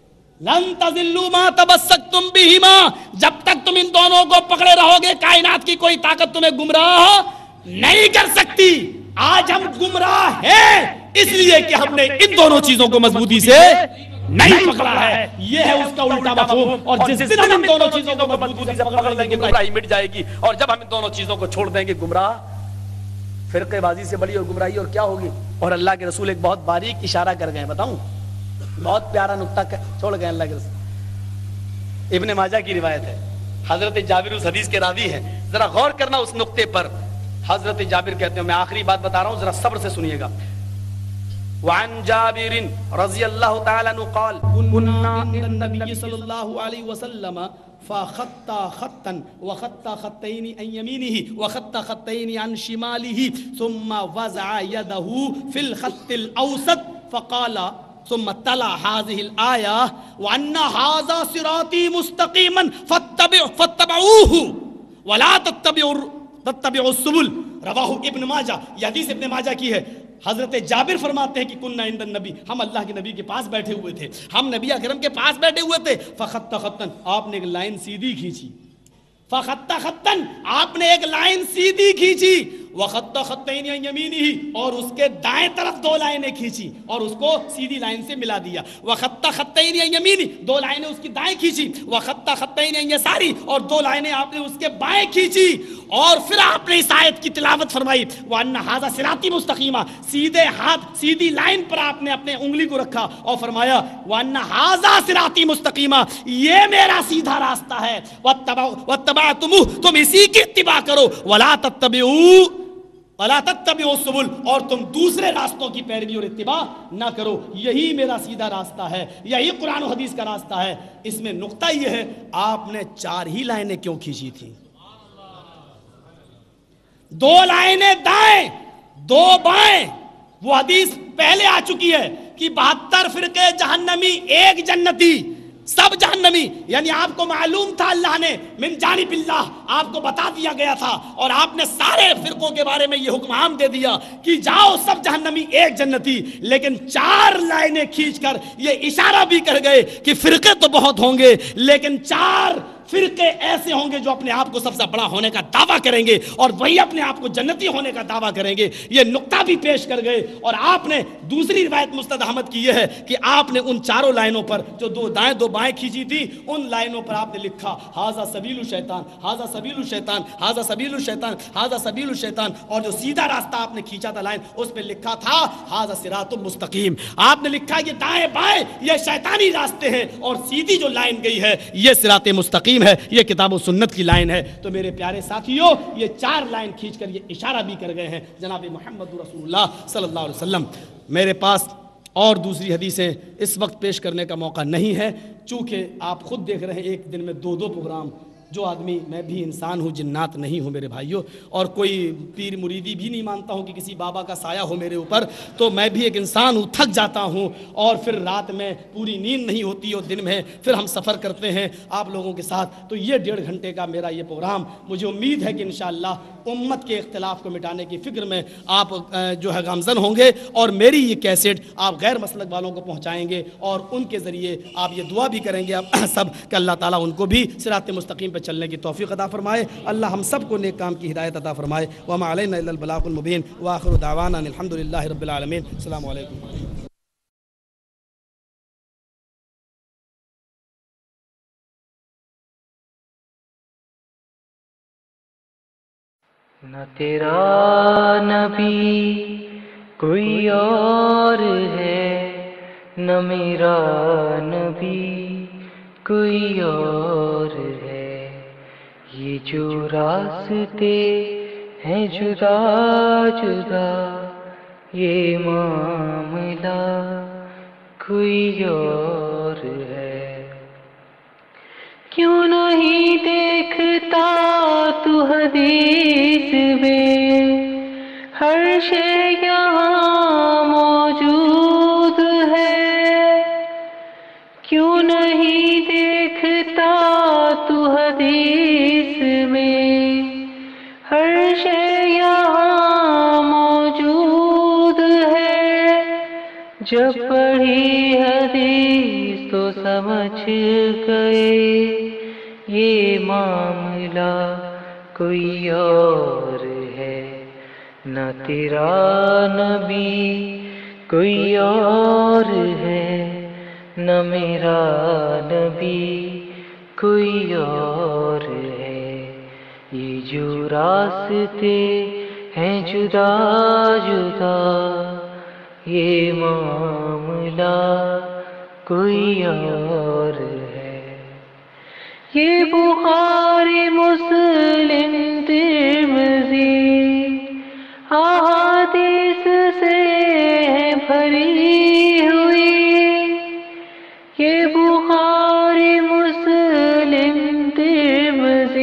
لن تضلوا ما تمسکتم بہما, جب تک تم ان دونوں کو پکڑے رہو گے کائنات کی کوئی طاقت تمہیں گمراہ نہیں کر سکتی. آج ہم گمراہ ہیں اس لیے کہ ہم نے ان دونوں چیزوں کو مضبوطی سے نہیں پکڑا ہے. یہ ہے اس کا الٹا مفہوم. اور جس دن ہم ان دونوں چیزوں کو مضبوطی سے پکڑ لیں گے گمراہی مٹ جائے گی, اور جب ہم ان دونوں چیزوں کو چھوڑ دیں گے گمراہ فرقے بازی سے بڑی اور گمراہی اور کیا ہوگی. اور اللہ کے رسول ایک بہت باریک اشارہ کر گئے, بتاؤں بہت پیارا نقطہ چھوڑ گئے اللہ کے رسول. ابن ماجہ کی روایت ہے, حضرت جابر اس حدیث کے راوی ہیں. ذرا غور کرنا اس نقطے پر. حضرت جابر کہتے ہیں, میں آخری بات بتا رہا ہوں ذرا صبر سے سنیے گا. وعن جابر رضی اللہ تعالی عنہ قال كنا عند النبي صلی اللہ علیہ وسلم فخط خطا وخط خطين عن يمينه وخط خطين عن شماله ثم وضع يده في الخط الاوسط فقال ثم تلا هذه الآية وأن هذا صراطي مستقيما فاتبعوا فاتبعوا اتبعوہ ولا تتبعوا تتبعوا السبل، رواہ ابن ماجہ، یہ حدیث ابن ماجہ کی ہے۔ حضرت جابر فرماتے ہیں کہ کننا عند النبی، ہم اللہ کے نبی کے پاس بیٹھے ہوئے تھے، ہم نبی اکرم کے پاس بیٹھے ہوئے تھے، فخط خطن، آپ نے ایک لائن سیدھی کھینچی، فخط خطن، آپ نے ایک لائن سیدھی کھینچی، وخط خطین یمینی، اور اس کے دائیں طرف دو لائنیں کھینچی اور اس کو سیدھی لائن سے ملا دیا، وخط خطین یمینی، دو لائنیں اس کی دائیں کھینچی، وخط خطین یساری، اور دو لائنیں آپ نے اس کے بائیں کھینچی، اور پھر آپ نے اس آیت کی تلاوت فرمائی، وَأَنَّ هَذَا صِرَاطِي مُسْتَقِيمًا، سیدھے ہاتھ سیدھی لائن پر آپ نے اپنے انگلی کو رکھا اور فرمایا وَأَنَّ هَذَا صِرَاطِي مُسْتَقِيمًا، یہ میرا سیدھا راستہ ہے، وَاتَّبَعْتُمُوهُ، تم اسی کی اتباع کرو، وَلَا تَتَّبِعُوا وَلَا تَتَّبِعُوا السُّبُلَ، اور تم دوسرے راستوں کی پیروی اور اتباع نہ کرو، یہی میرا سیدھا راستہ ہے، یہی قرآن و حدیث کا راستہ ہے۔ اس میں نقطہ یہ ہے، آپ نے چار ہی لائنیں کیوں کھینچی تھیں؟ دو لائنیں دائیں، دو بائیں، وہ حدیث پہلے آ چکی ہے کہ بہتر فرقے جہنمی، ایک جنتی، سب جہنمی، یعنی آپ کو معلوم تھا، اللہ نے من جانب اللہ آپ کو بتا دیا گیا تھا، اور آپ نے سارے فرقوں کے بارے میں یہ حکم عام دے دیا کہ جاؤ سب جہنمی ایک جنتی، لیکن چار لائنیں کھینچ کر یہ اشارہ بھی کر گئے کہ فرقے تو بہت ہوں گے لیکن چار فرقے ایسے ہوں گے جو اپنے آپ کو سب سے بڑا ہونے کا دعویٰ کریں گے اور وہی اپنے آپ کو جنتی ہونے کا دعویٰ کریں گے، یہ نقطہ بھی پیش کر گئے۔ اور آپ نے دوسری روایت مستد احمد کی یہ ہے کہ آپ نے ان چاروں لائنوں پر جو دو دائیں دو بائیں کھینچی تھی، ان لائنوں پر آپ نے لکھا ھذا سبیل الشیطان، ھذا سبیل الشیطان، ھذا سبیل الشیطان، ھذا سبیل الشیطان، اور جو سیدھا راستہ آپ نے کھینچا تھا لائن، اس پہ لکھا تھا ھذا صراط مستقیم، آپ نے لکھا یہ دائیں بائیں یہ شیطانی راستے ہیں اور سیدھی جو لائن گئی ہے یہ صراط مستقیم ہے، یہ کتاب و سنت کی لائن ہے۔ تو میرے پیارے ساتھیوں، یہ چار لائن کھینچ کر یہ اشارہ بھی کر گئے ہیں جناب محمد رسول اللہ صلی اللہ علیہ وسلم۔ میرے پاس اور دوسری حدیثیں اس وقت پیش کرنے کا موقع نہیں ہے، چونکہ آپ خود دیکھ رہے ہیں ایک دن میں دو دو پروگرام، جو آدمی، میں بھی انسان ہوں، جنات نہیں ہوں میرے بھائیوں، اور کوئی پیر مریدی بھی نہیں مانتا ہوں کہ کسی بابا کا سایہ ہو میرے اوپر، تو میں بھی ایک انسان ہوں، تھک جاتا ہوں، اور پھر رات میں پوری نیند نہیں ہوتی اور دن میں پھر ہم سفر کرتے ہیں آپ لوگوں کے ساتھ، تو یہ ڈیڑھ گھنٹے کا میرا یہ پروگرام، مجھے امید ہے کہ انشاءاللہ امت کے اختلاف کو مٹانے کی فکر میں آپ جو ہے گامزن ہوں گے، اور میری یہ کیسٹ آپ غیر مسلک والوں کو پہنچائیں گے، اور ان کے ذریعے آپ یہ دعا بھی کریں گے آپ سب کہ اللہ تعالیٰ ان کو بھی صراط مستقیم پہ چلنے کی توفیق عطا فرمائے، اللہ ہم سب کو نیک کام کی ہدایت عطا فرمائے، وما علینا الا البلاغ المبین، وآخر دعوانا ان الحمدللہ رب العالمین، السلام علیکم۔ نہ تیرا نبی کوئی اور ہے، نہ میرا نبی کوئی اور ہے، یہ جو راستے ہیں جدا جدا، یہ معاملہ کوئی اور ہے۔ کیوں نہیں دیکھتا تو حدیث میں ہر شے یہاں موجود ہے، کیوں نہیں دیکھتا تو حدیث میں ہر شے یہاں موجود ہے، جب پڑھی حدیث تو سمجھ گئے یہ معاملہ کوئی اور ہے، نہ تیرا نبی کوئی اور ہے، نہ میرا نبی کوئی اور ہے، یہ جو راستے ہیں جدا جدا، یہ معاملہ کوئی اور ہے۔ یہ بخاری مسلم ترمذی احادیث سے ہے بھری ہوئی، یہ بخاری مسلم ترمذی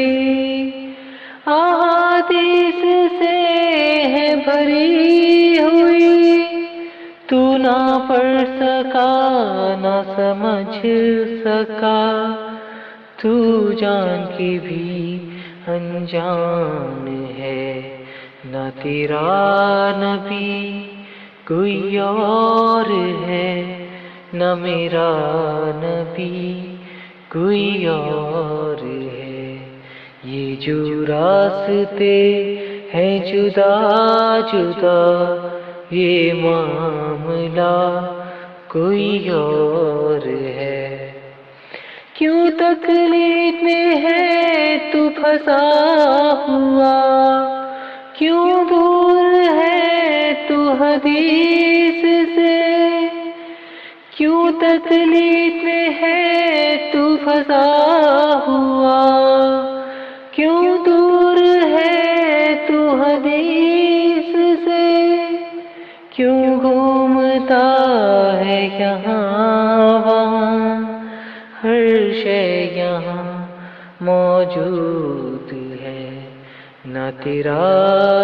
احادیث سے ہے بھری ہوئی، تو نہ پڑھ سکا نہ سمجھ سکا تو جان کے بھی انجان ہے، نہ تیرا نبی کوئی اور ہے، نہ میرا نبی کوئی اور ہے۔ یہ جو راستے ہیں جدا جدا، یہ معاملہ کوئی اور ہے۔ کیوں تکلیف میں ہے تو پھنسا ہوا، کیوں دور ہے تو حدیث سے، کیوں تکلیف میں ہے تو پھنسا ہوا، کیوں دور ہے تو حدیث سے، کیوں گھومتا ہے یہاں وہاں، ہر شے یہاں موجود ہے، نہ تیرا